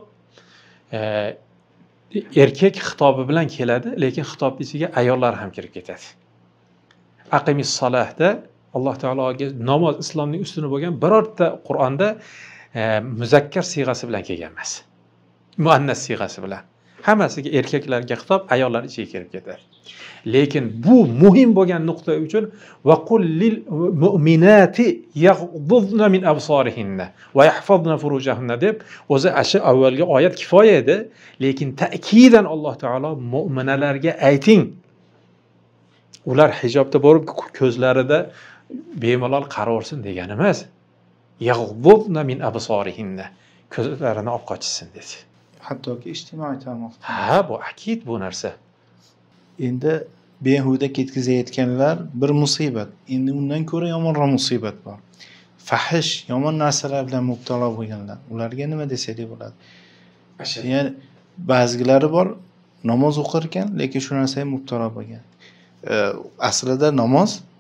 erkak xitobi bilan keladi, lekin xitobning ichiga ayollar ham kirib ketadi. Aqimis solohda Alloh taologa namoz islomning ustuni bo'lgan birorta Qur'onda muzakkar siyg'asi bilan kelgan emas. Muannas siyg'asi bilan. Hammasiga erkaklarga xitob, ayollar ichiga kirib ketadi. Lekin bu muhim bo'lgan nuqta uchun va qullil mu'minati yaghdudna min absarihinna va yahfazna furujahunna deb o'zi shu avvalgi oyat kifoya edi, lekin ta'kidan Alloh taolo mu'minalarga ayting. Ular hijobda borib ko'zlarida bemalol qaraversin degani emas. Yaghdudna min absarihinna, ko'zlarini olib qochishsin dedi. Hattoki ijtimoiy tarmoqda. Ha, bu akid bu narsa. Endi behuda ketkazayotganlar bir musibat. Endi undan ko'ra yomonroq musibat bor. Fahish, yomon narsalar bilan mubtalo bo'lganlar. Ularga nima desak bo'ladi? Ya'ni ba'zilari bor, namoz o'qir ekan, lekin shu narsaga mubtalo bo'lgan. Aslida namoz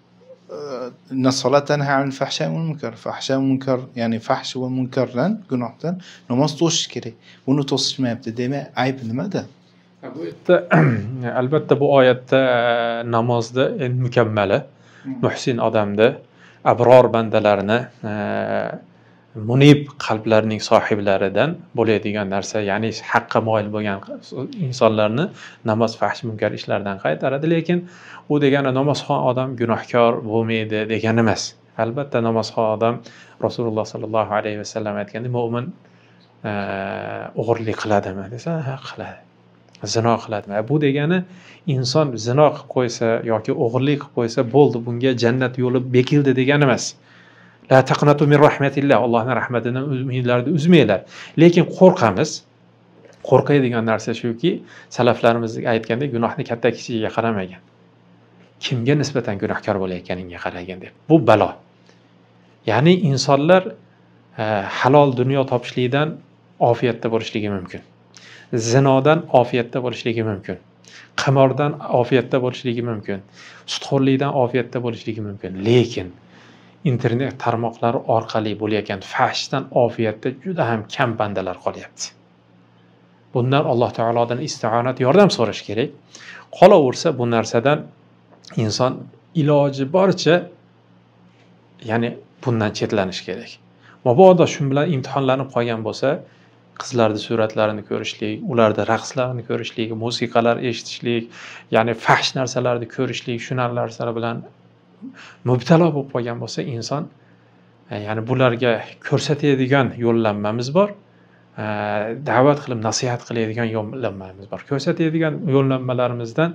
إن الصلاة تنهى عن الفحشاء والmunkar. Fahsha va munkar, ya'ni fahsh va munkardan, gunohdan namoz to'sish kerak. Buni to'sishmayapti. Demak, ayb nimada? Bu yerda albatta bu oyatda namozda eng mukammali, muhsin odamni, abror bandalarni, munib qalblarning sohiblaridan bo'ladigan narsa, ya'ni haqqa moyil bo'lgan insonlarni namoz fahsh munkar ishlardan qaytaradi. Lekin u degani namozxon odam gunohkor bo'lmaydi degani emas. Albatta namozxon odam Rasululloh sallallohu alayhi vasallam aytgandek, mo'min o'g'irlik qiladimi desa, ha qiladi. Zino qiladimi? Bu degani inson zino qilib qo'ysa yoki o'g'irlik qilib qo'ysa bo'ldi, bunga jannat yo'li bekildi degani emas. La taqnatu min rahmatillah, Allohning rahmatidan umidlarni uzmanglar. Lekin qo'rqamiz. Qo'rqadigan narsa shuki, salaflarimiz aytgandek, gunohni katta kichigiga qaramagan. Kimga nisbatan gunohkor bo'layotganingga qaragan deb. Bu balo. Ya'ni insonlar halol dunyo topishlikdan ofiyatda bo'lishligi mumkin. Zinodan ofiyatda bo'lishligi mumkin. Qimordan ofiyatda bo'lishligi mumkin. Sudxo'rlikdan ofiyatda bo'lishligi mumkin. Lekin internet tarmoqlari orqali bo'layotgan fahshdan ofiyatda juda ham kam bandalar qolyapti. Bundan Alloh taolodan isti'onat, yordam so'rash kerak. Qolaversa bu narsadan inson iloji boricha ya'ni bundan chetlanish kerak. Mabodo shu bilan imtihonlanib qolgan bo'lsa, qizlarning suratlarini ko'rishlik, ularda raqslarni ko'rishlik, musiqalar eshitishlik, ya'ni fahsh narsalarni ko'rishlik, shu narsalar bilan mubtalo bo'lib qolgan bo'lsa inson, ya'ni bularga ko'rsatadigan yo'llanmamiz bor. Da'vat qilib nasihat qiladigan yo'llanmamiz bor. Ko'rsatadigan yo'llanmalarimizdan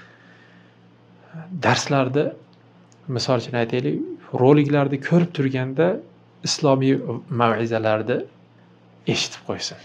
darslarda, misol uchun aytaylik, roliklarni ko'rib turganda islomiy mav'izalarni eshitib qo'ysin.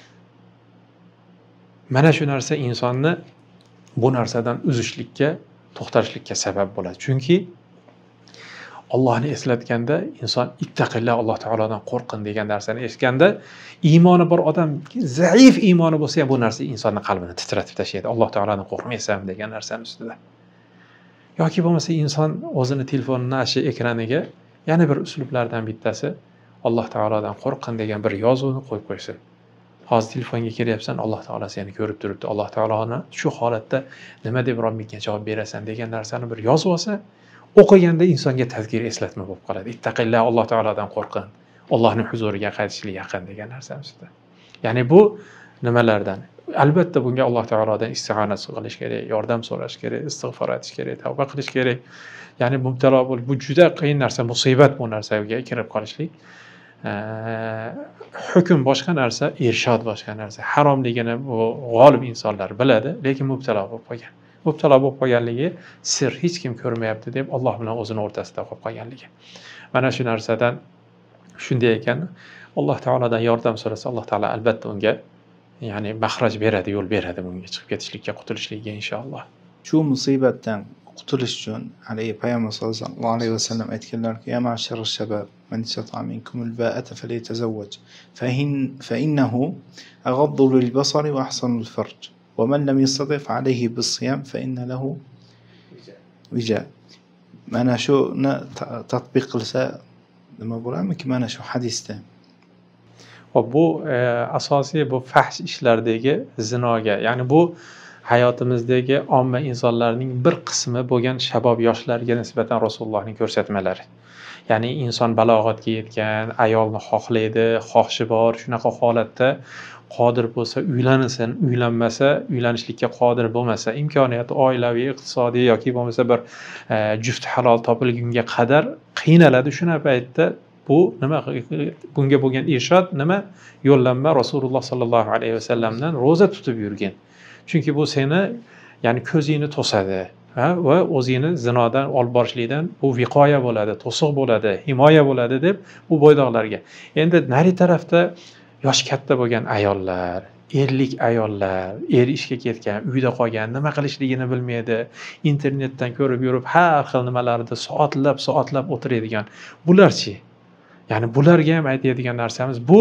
Mana shu narsa insonni bu narsadan uzishlikka, to'xtatishlikka sabab bo'ladi. Chunki Allohni eslatganda inson ittaqillah, Alloh taolodan qo'rqin degan narsani eshitganda, iymoni bor odam, zaif iymoni bo'lsa ham bu narsa insonning qalbini titratib tashlaydi. Alloh taolodan qo'rqmaysan degan narsani ustida. Yoki bo'lmasa inson o'zini telefonining ashi ekraniga yana bir uslublardan bittasi Alloh taolodan qo'rqin degan bir yozuvni qo'yib qo'ysin. Hozir telefonga kiryapsan, Alloh taolo seni ko'rib turibdi. Alloh taoloni shu holatda nima deb Robbingga javob berasan degan narsani bir yozib olsa, o'qiganda insonga tazkir, eslatma bo'lib qoladi. Ittaqillah, Alloh taolodan qo'rqin. Allohning huzuriga qaytishlik yaqin degan narsamiz. Ya'ni bu nimalardan? Albatta bunga Alloh taolodan isti'onat qilish kerak, yordam so'rash kerak, istig'for etish kerak, tavba qilish kerak. Ya'ni mubtalo bo'lish bu juda qiyin narsa, musibat bu narsaga kirib qolishlik. Hukm boshqa narsa, irshod boshqa narsa. Haromligini bu g'olib insonlar biladi, lekin mubtalo bo'lib qolgan. Mubtalo bo'lib qolganligi sir, hech kim ko'rmayapti deb Alloh bilan o'zini o'rtasida qolib qolganligi. Mana shu narsadan shunday ekan, Alloh taolodan yordam so'rasa, Alloh taolo albatta unga ya'ni maxraj beradi, yo'l beradi bunga chiqib ketishlikka, qutulishlikka inshaalloh. Shu musibatdan qutulish uchun payg'ambar sollallohu alayhi vasallam aytganlarki, ya ma'shara shabab, man istata'a minkumul ba'ata falyatazawwaj fa innahu aghaddu lil basari wa ahsanu lil farj. ومن لم يستطع فعليه بالصيام فإن له وجاء. mana shuni tatbiq qilsa nima bo'larmiki? Mana shu hadisda. Bu asosiy bu fahsh ishlardagi zinoga, ya'ni bu hayotimizdagi omma insonlarning bir qismi bo'lgan shabob yoshlarga nisbatan Rasulullohning ko'rsatmalari. Ya'ni inson balog'atga yetgan, ayolni xohlaydi, xohishi bor, shunaqa holatda qodir bo'lsa uylansin, uylanmasa, uylanishlikka qodir bo'lmasa, imkoniyati oilaviy, iqtisodiy yoki bo'lmasa bir juft halol topilgunga qadar qiynaladi. Shuna paytda bu nima, bunga bo'lgan irshod nima? Yo'llanma Rasululloh sallallohu alayhi vasallamdan ro'za tutib yurgin. Chunki bu seni ya'ni ko'zingni to'sadi va o'zingni zinodan olib borishlikdan bu viqoya bo'ladi, to'siq bo'ladi, himoya bo'ladi deb bu bo'ydoqlarga. Endi nari tarafda yosh katta bo'lgan ayollar, erlik ayollar, er ishga ketgan, uyda qolgan, nima qilishligini bilmaydi, internetdan ko'rib yurib har xil nimalarda soatlab o'tiradigan. Bularchi? Ya'ni bularga ham aytadigan narsamiz, bu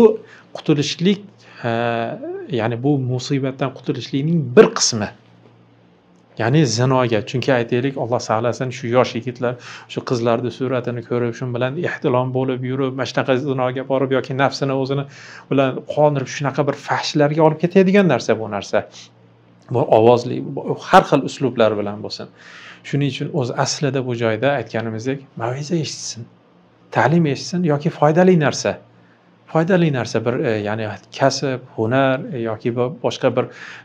qutulishlik, ya'ni bu musibatdan qutulishlikning bir qismi. Ya'ni zinoga, chunki aytaylik, Alloh saqlasin, shu yosh yigitlar shu qizlarning suratini ko'rib, shu bilan ehtilom bo'lib yurib, mana shunaqa zinoga borib yoki nafsini o'zini bilan qondirib shunaqa bir fahshlarga olib ketadigan narsa bu narsa. Bu ovozli, har xil uslublar bilan bo'lsin. Shuning uchun o'z aslida bu joyda aytganimizdek, maviza eshitsin, ta'lim eshitsin yoki foydali narsa. Foydali narsa bir ya'ni kasb, hunar yoki boshqa bir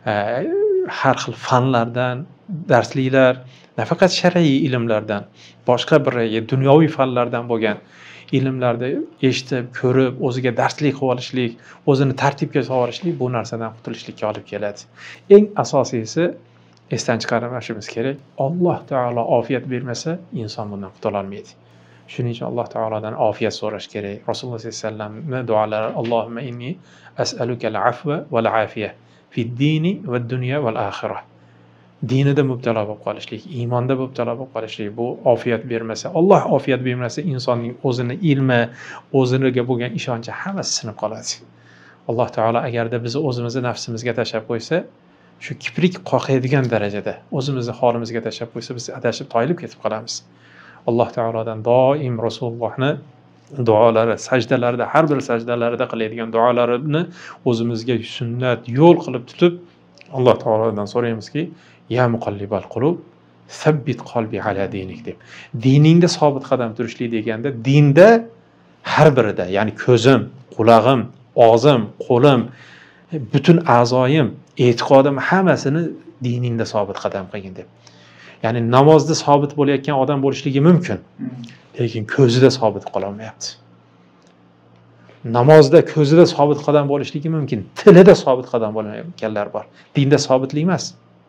har xil fanlardan darsliklar, nafaqat shar'iy ilmlardan, boshqa bir dunyoviy fanlardan bo'lgan ilmlarda eshitib, ko'rib, o'ziga darslik qilib olishlik, o'zini tartibga solishlik bu narsadan qutulishlikka olib keladi. Eng asosiysi esdan chiqarmashimiz kerak. Alloh taolo ofiyat bermasa, inson bundan qutula olmaydi. Shuning uchun Alloh taolodan ofiyat so'rash kerak. Rasululloh sollallohu alayhi vasallamning duolari: Allohumma inni as'aluka al-afwa wal afiya fid-dini wad-dunya wal akhirah. Dinida mubtalo bo'lib qolishlik, iymonda mubtalo bo'lib qolishlik, bu ofiyat bermasa, Alloh ofiyat bermasa, insonning o'zini ilmi, o'ziga bo'lgan ishonchi hammasi sinib qoladi. Alloh taolo agarda bizni o'zimizni nafsimizga tashlab qo'ysa, shu kiprik qoqaydigan darajada o'zimizni holimizga tashlab qo'ysa, biz adashib toyilib ketib qolamiz. Alloh taolodan doim Rasulullohni duolari, sajdalarida, har bir sajdalarida qiladigan duolarini o'zimizga sunnat, yo'l qilib tutib, Alloh taolodan so'raymizki, ya muqallibal qulub, sabbit qalbi ala dinik deb. Diningda sobit qadam turishlik deganda, dinda har birida, ya'ni ko'zim, qulog'im, og'zim, qo'lim, butun a'zoyim, e'tiqodim hammasini diningda sobit qadam qilgin deb. Ya'ni namozda sobit bo'layotgan odam bo'lishligi mumkin, lekin ko'zida sobit qola olmayapti. Namozda ko'zida sobit qadam bo'lishligi mumkin, tilida sobit qadam bo'lmaganlar bor. Dinda sobitlik emas.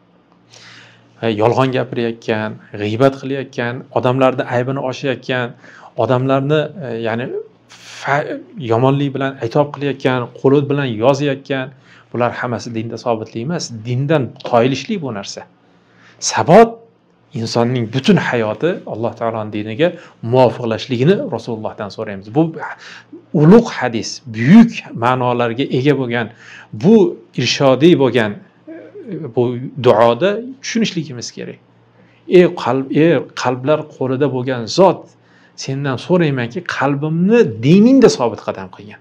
Yolg'on gapirayotgan, g'iybat qilayotgan, odamlarning aybini oshayotgan, odamlarni ya'ni yomonlik bilan aytob qilayotgan, qo'li bilan yozayotgan, bular hammasi dinda sobitlik emas. Dindan toyilishlik bu narsa. Sabot insonning butun hayoti Alloh taoloning diniga muvofiqlashligini Rasulullohdan so'raymiz. Bu ulug' hadis, buyuk ma'nolarga ega bo'lgan, bu irshodiy bo'lgan bu duoda tushunishligimiz kerak. Ey qalblar qo'lida bo'lgan zot, sendan so'raymanki, qalbimni diningda sobit qadam qilgin.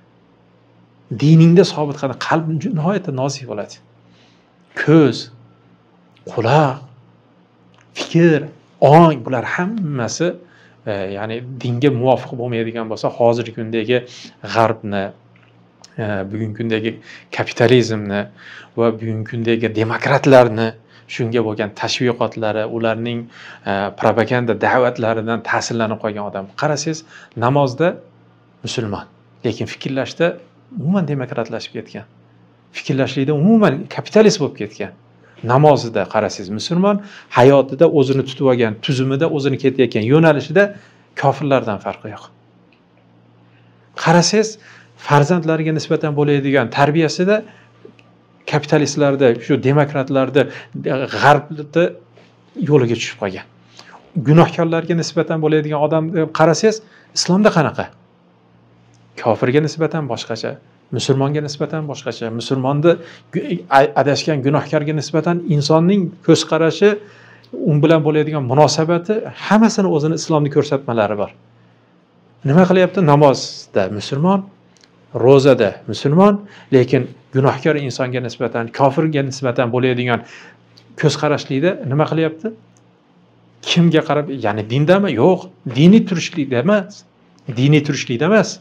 Diningda sobit qadam, qalb nihoyatda nozik bo'ladi. Ko'z, quloq, fikr, ong, bular hammasi ya'ni dinga muvofiq bo'lmaydigan bo'lsa, hozirgi kundagi g'arbni, bugungi kundagi kapitalizmni va bugungi kundagi demokratlarni shunga bo'lgan tashviqotlari, ularning propaganda da'vatlaridan ta'sirlanib qolgan odam. Qarasangiz, namozda musulmon, lekin fikrlashda umuman demokratlashib ketgan. Fikrlashlikda umuman kapitalist bo'lib ketgan. Namozida qarasangiz musulmon, hayotida o'zini tutib olgan, tuzumida o'zini ketayotgan yo'nalishida kofirlardan farqi yo'q. Qarasangiz, farzandlariga nisbatan bo'ladigan tarbiyasida kapitalistlarda, shu demokratlarda, g'arbda yo'liga tushib qolgan. Gunohkorlarga nisbatan bo'ladigan odam qarasangiz, islomda qanaqa? Kofirga nisbatan boshqacha, musulmonga nisbatan boshqacha. Musulmonni adashgan gunohkorga nisbatan insonning ko'z qarashi, un bilan bo'ladigan munosabati, hammasini o'zini islomning ko'rsatmalari bor. Nima qilyapti? Namozda musulmon, ro'zada musulmon, lekin gunohkor insonga nisbatan, kofirga nisbatan bo'ladigan ko'z qarashlikda nima qilyapti? Kimga qarab, ya'ni dindami? Yo'q, diniy turishlikda emas. Diniy turishlikda emas.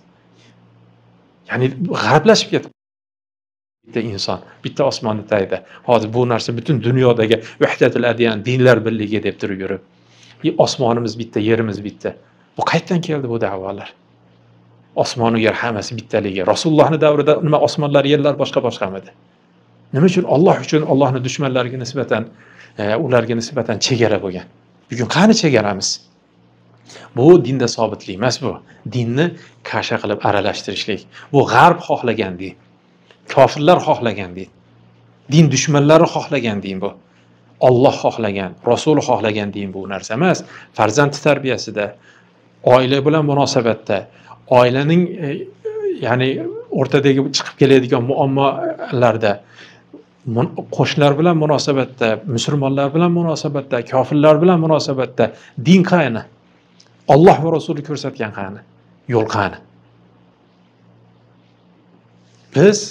Ya'ni g'arblashib ketdi. Bitta inson, bitta osmonni tagida. Hozir bu narsa butun dunyodagi vahdatul adyan, dinlar birligi deb turib yurib. Osmonimiz bitta, yerimiz bitta. Bu qayerdan keldi bu da'volar? Osmon va yer hammasi bittaligi. Rasulullohning davrida nima osmonlar, yerlar boshqa-boshqamidi? Nima uchun? Alloh uchun Allohning dushmanlariga nisbatan, ularga nisbatan chegara bo'lgan. Bugun qani chegaramiz? Bu dinda sobitlik emas bu. Dinni kasha qilib aralashtirishlik. Bu g'arb xohlagan din. Kofirlar xohlagan din. Din dushmanlari xohlagan din bu. Alloh xohlagan, Rasul xohlagan din bu narsa emas. Farzand tarbiyasida, oila bilan munosabatda, oilaning ya'ni o'rtadagi chiqib keladigan muammolarda qo'shnilar bilan munosabatda, musulmonlar bilan munosabatda, kofirlar bilan munosabatda din qayni? Alloh va Rasuli ko'rsatgan qayni? Yo'l qayni? Biz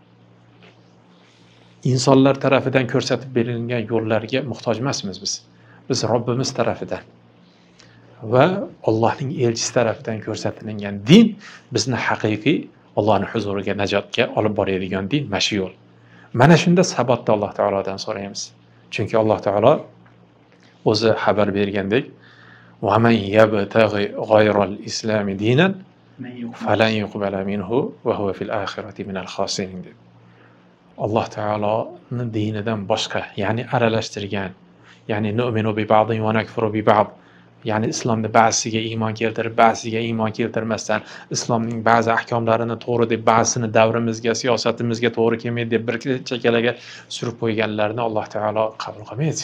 insonlar tarafidan ko'rsatib berilgan yo'llarga muhtoj emasmiz biz. Biz Robbimiz tarafidan va Allohning elchisi tarafidan ko'rsatilgan din bizni haqiqiy Allohning huzuriga, najotga olib boradigan din, mana shu yo'l. Mana shunda sabatni Alloh taolodan so'raymiz. Chunki Alloh taolo o'zi xabar bergandek, "Va man yabtaghi g'ayral islami dinan falan yuqbala minhu va huwa fil akhirati minal khosirin" deb. Alloh taoloning dinidan boshqa, ya'ni aralashtirgan, ya'ni nu'minu bi ba'din va nakfuru bi ba'd, ya'ni islomda ba'zisiga iymon keltirib, ba'zisiga iymon keltirmasdan, islomning ba'zi ahkomlarini to'g'ri deb, ba'zisini davrimizga, siyosatimizga to'g'ri kelmaydi deb bir chekalaga surib qo'yganlarni Alloh taolo qabul qilmaydi.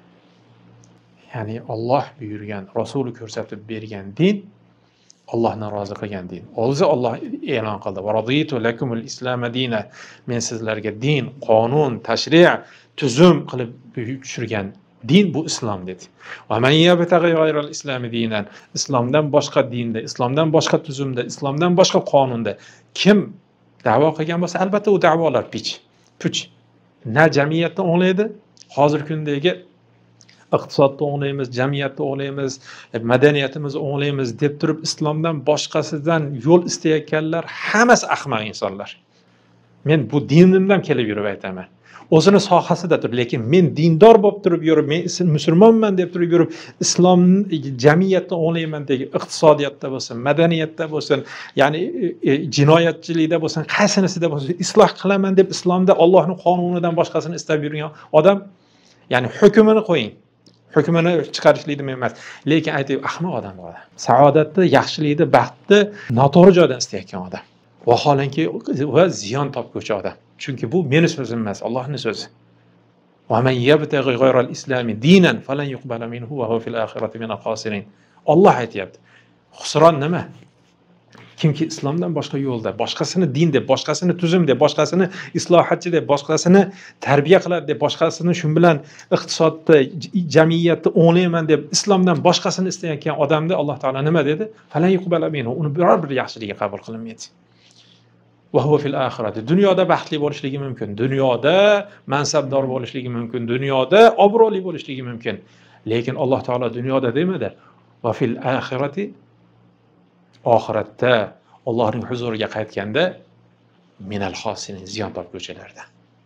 Ya'ni Alloh buyurgan, Rasuli ko'rsatib bergan din Allohni rozi qilgan din. O'zi Alloh e'lon qildi: "Va raditu lakumul islama dina." Men sizlarga din, qonun, tashri', tuzum qilib tushirgan din bu islom dedi. Va man yabtaghi g'ayral islami dinan, islomdan boshqa dinda, islomdan boshqa tuzumda, islomdan boshqa qonunda kim da'vo qilgan bo'lsa, albatta u da'volar puch. Na jamiyatni o'nglaydi, hozirgi kundagi iqtisodni o'nglaymiz, jamiyatni o'nglaymiz, madaniyatimizni o'nglaymiz deb turib islomdan boshqasidan yo'l istayotganlar hammasi ahmoq insonlar. Men bu dinimdan kelib yurib aytaman. O'zini sohasida tur, lekin men dindor bo'lib turib yurib, men musulmonman deb turib yurib, islom jamiyatni o'nglayman deb, iqtisodiyotda bo'lsin, madaniyatda bo'lsin, ya'ni jinoyatchilikda bo'lsin, qaysinisida bo'lsin, isloh qilaman deb islomda Allohning qonunidan boshqasini istab yurgan odam, ya'ni hukmini qo'ying. Hukmini chiqarishlikni men emas, lekin aytib ahmoq odam bor. Saodatni, yaxshilikni, baxtni noto'g'ri joydan istayotgan odam. Vaholanki va ziyon topguvchi odam. Chunki bu meni so'zim emas, Allohning so'zi. "Va man yabtaghi g'ayral islami dinan falan yuqbala minhu va huwa fil akhirati minal khosirin." Alloh aytayapti. Xusron nima? Kimki islomdan boshqa yo'lda, boshqasini din deb, boshqasini tuzum deb, boshqasini islohotchi deb, boshqasini tarbiya qiladi deb, boshqasini shu bilan iqtisodni, jamiyatni o'nglayman deb islomdan boshqasini istayotgan odamni Alloh taolo nima dedi? Falan yuqbala minhu. Uni biror bir yaxshiligi qabul qilinmaydi. Va huwa fil akhirati. Dunyoda baxtli bo'lishligi mumkin, dunyoda mansabdor bo'lishligi mumkin, dunyoda obro'li bo'lishligi mumkin. Lekin Alloh taolo dunyoda demadi. Va fil akhirati, oxiratda Allohning huzuriga qaytganda minal xosirin, ziyon topguvchilardan.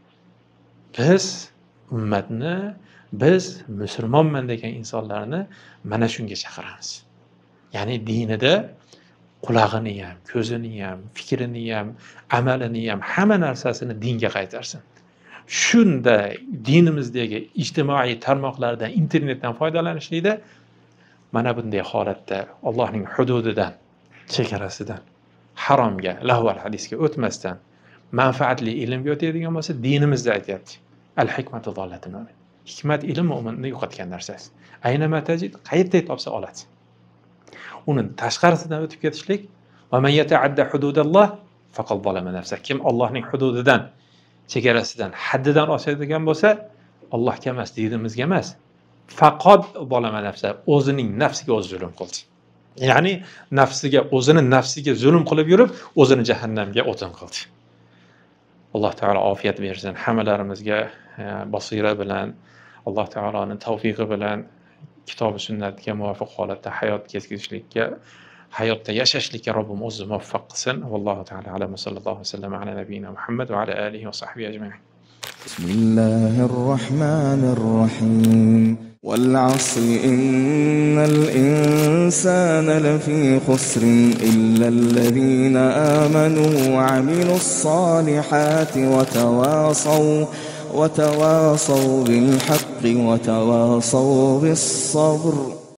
Biz ummatni, biz musulmonman degan insonlarni mana shunga chaqiramiz. Ya'ni dinida qulog'ini ham, ko'zini ham, fikrini ham, amalini ham, hamma narsasini dinga qaytarsin. Shunda dinimizdagi ijtimoiy tarmoqlardan, internetdan foydalanishlikda mana bunday holatda Allohning hududidan, chegarasidan, haromga, lahval hadisga o'tmasdan manfaatli ilmga o'tadigan bo'lsa, dinimizda aytyapti. Al-hikmatu zollatun mu'min. Hikmat ilm mo'minni yo'qotgan narsasi. Aynama tajid, qayerda topsa oladi. Uni tashqarisidan o'tib ketishlik, va man yata'adda hududalloh faqad zalama nafsa. Kim Allohning hududidan, chegarasidan, haddidan oshadigan bo'lsa, Allohga emas, dinimizga emas, faqad zalama nafsa, o'zining nafsiga o'zi zulm qildi. Ya'ni nafsiga, o'zining nafsiga zulm qilib yurib, o'zini jahannamga o'tin qildi. Alloh taolo ofiyat bersin hammalarimizga, basira bilan, Alloh taoloning tavfiqi bilan kitob-u sunnatga muvofiq holatda hayot kechirishlikka, hayotda yashashlikka Robbim o'zi muvaffaq qilsin. Vallohu taala alam, sallallohu alayhi va sallam ala nabiyina Muhammad va ala alihi va sahbihi ajma'in. Bismillahir rohmanir rohim. والعصر إن الإنسان لفي خسر إلا الذين آمنوا وعملوا الصالحات وتواصوا بالحق وتواصوا بالصبر.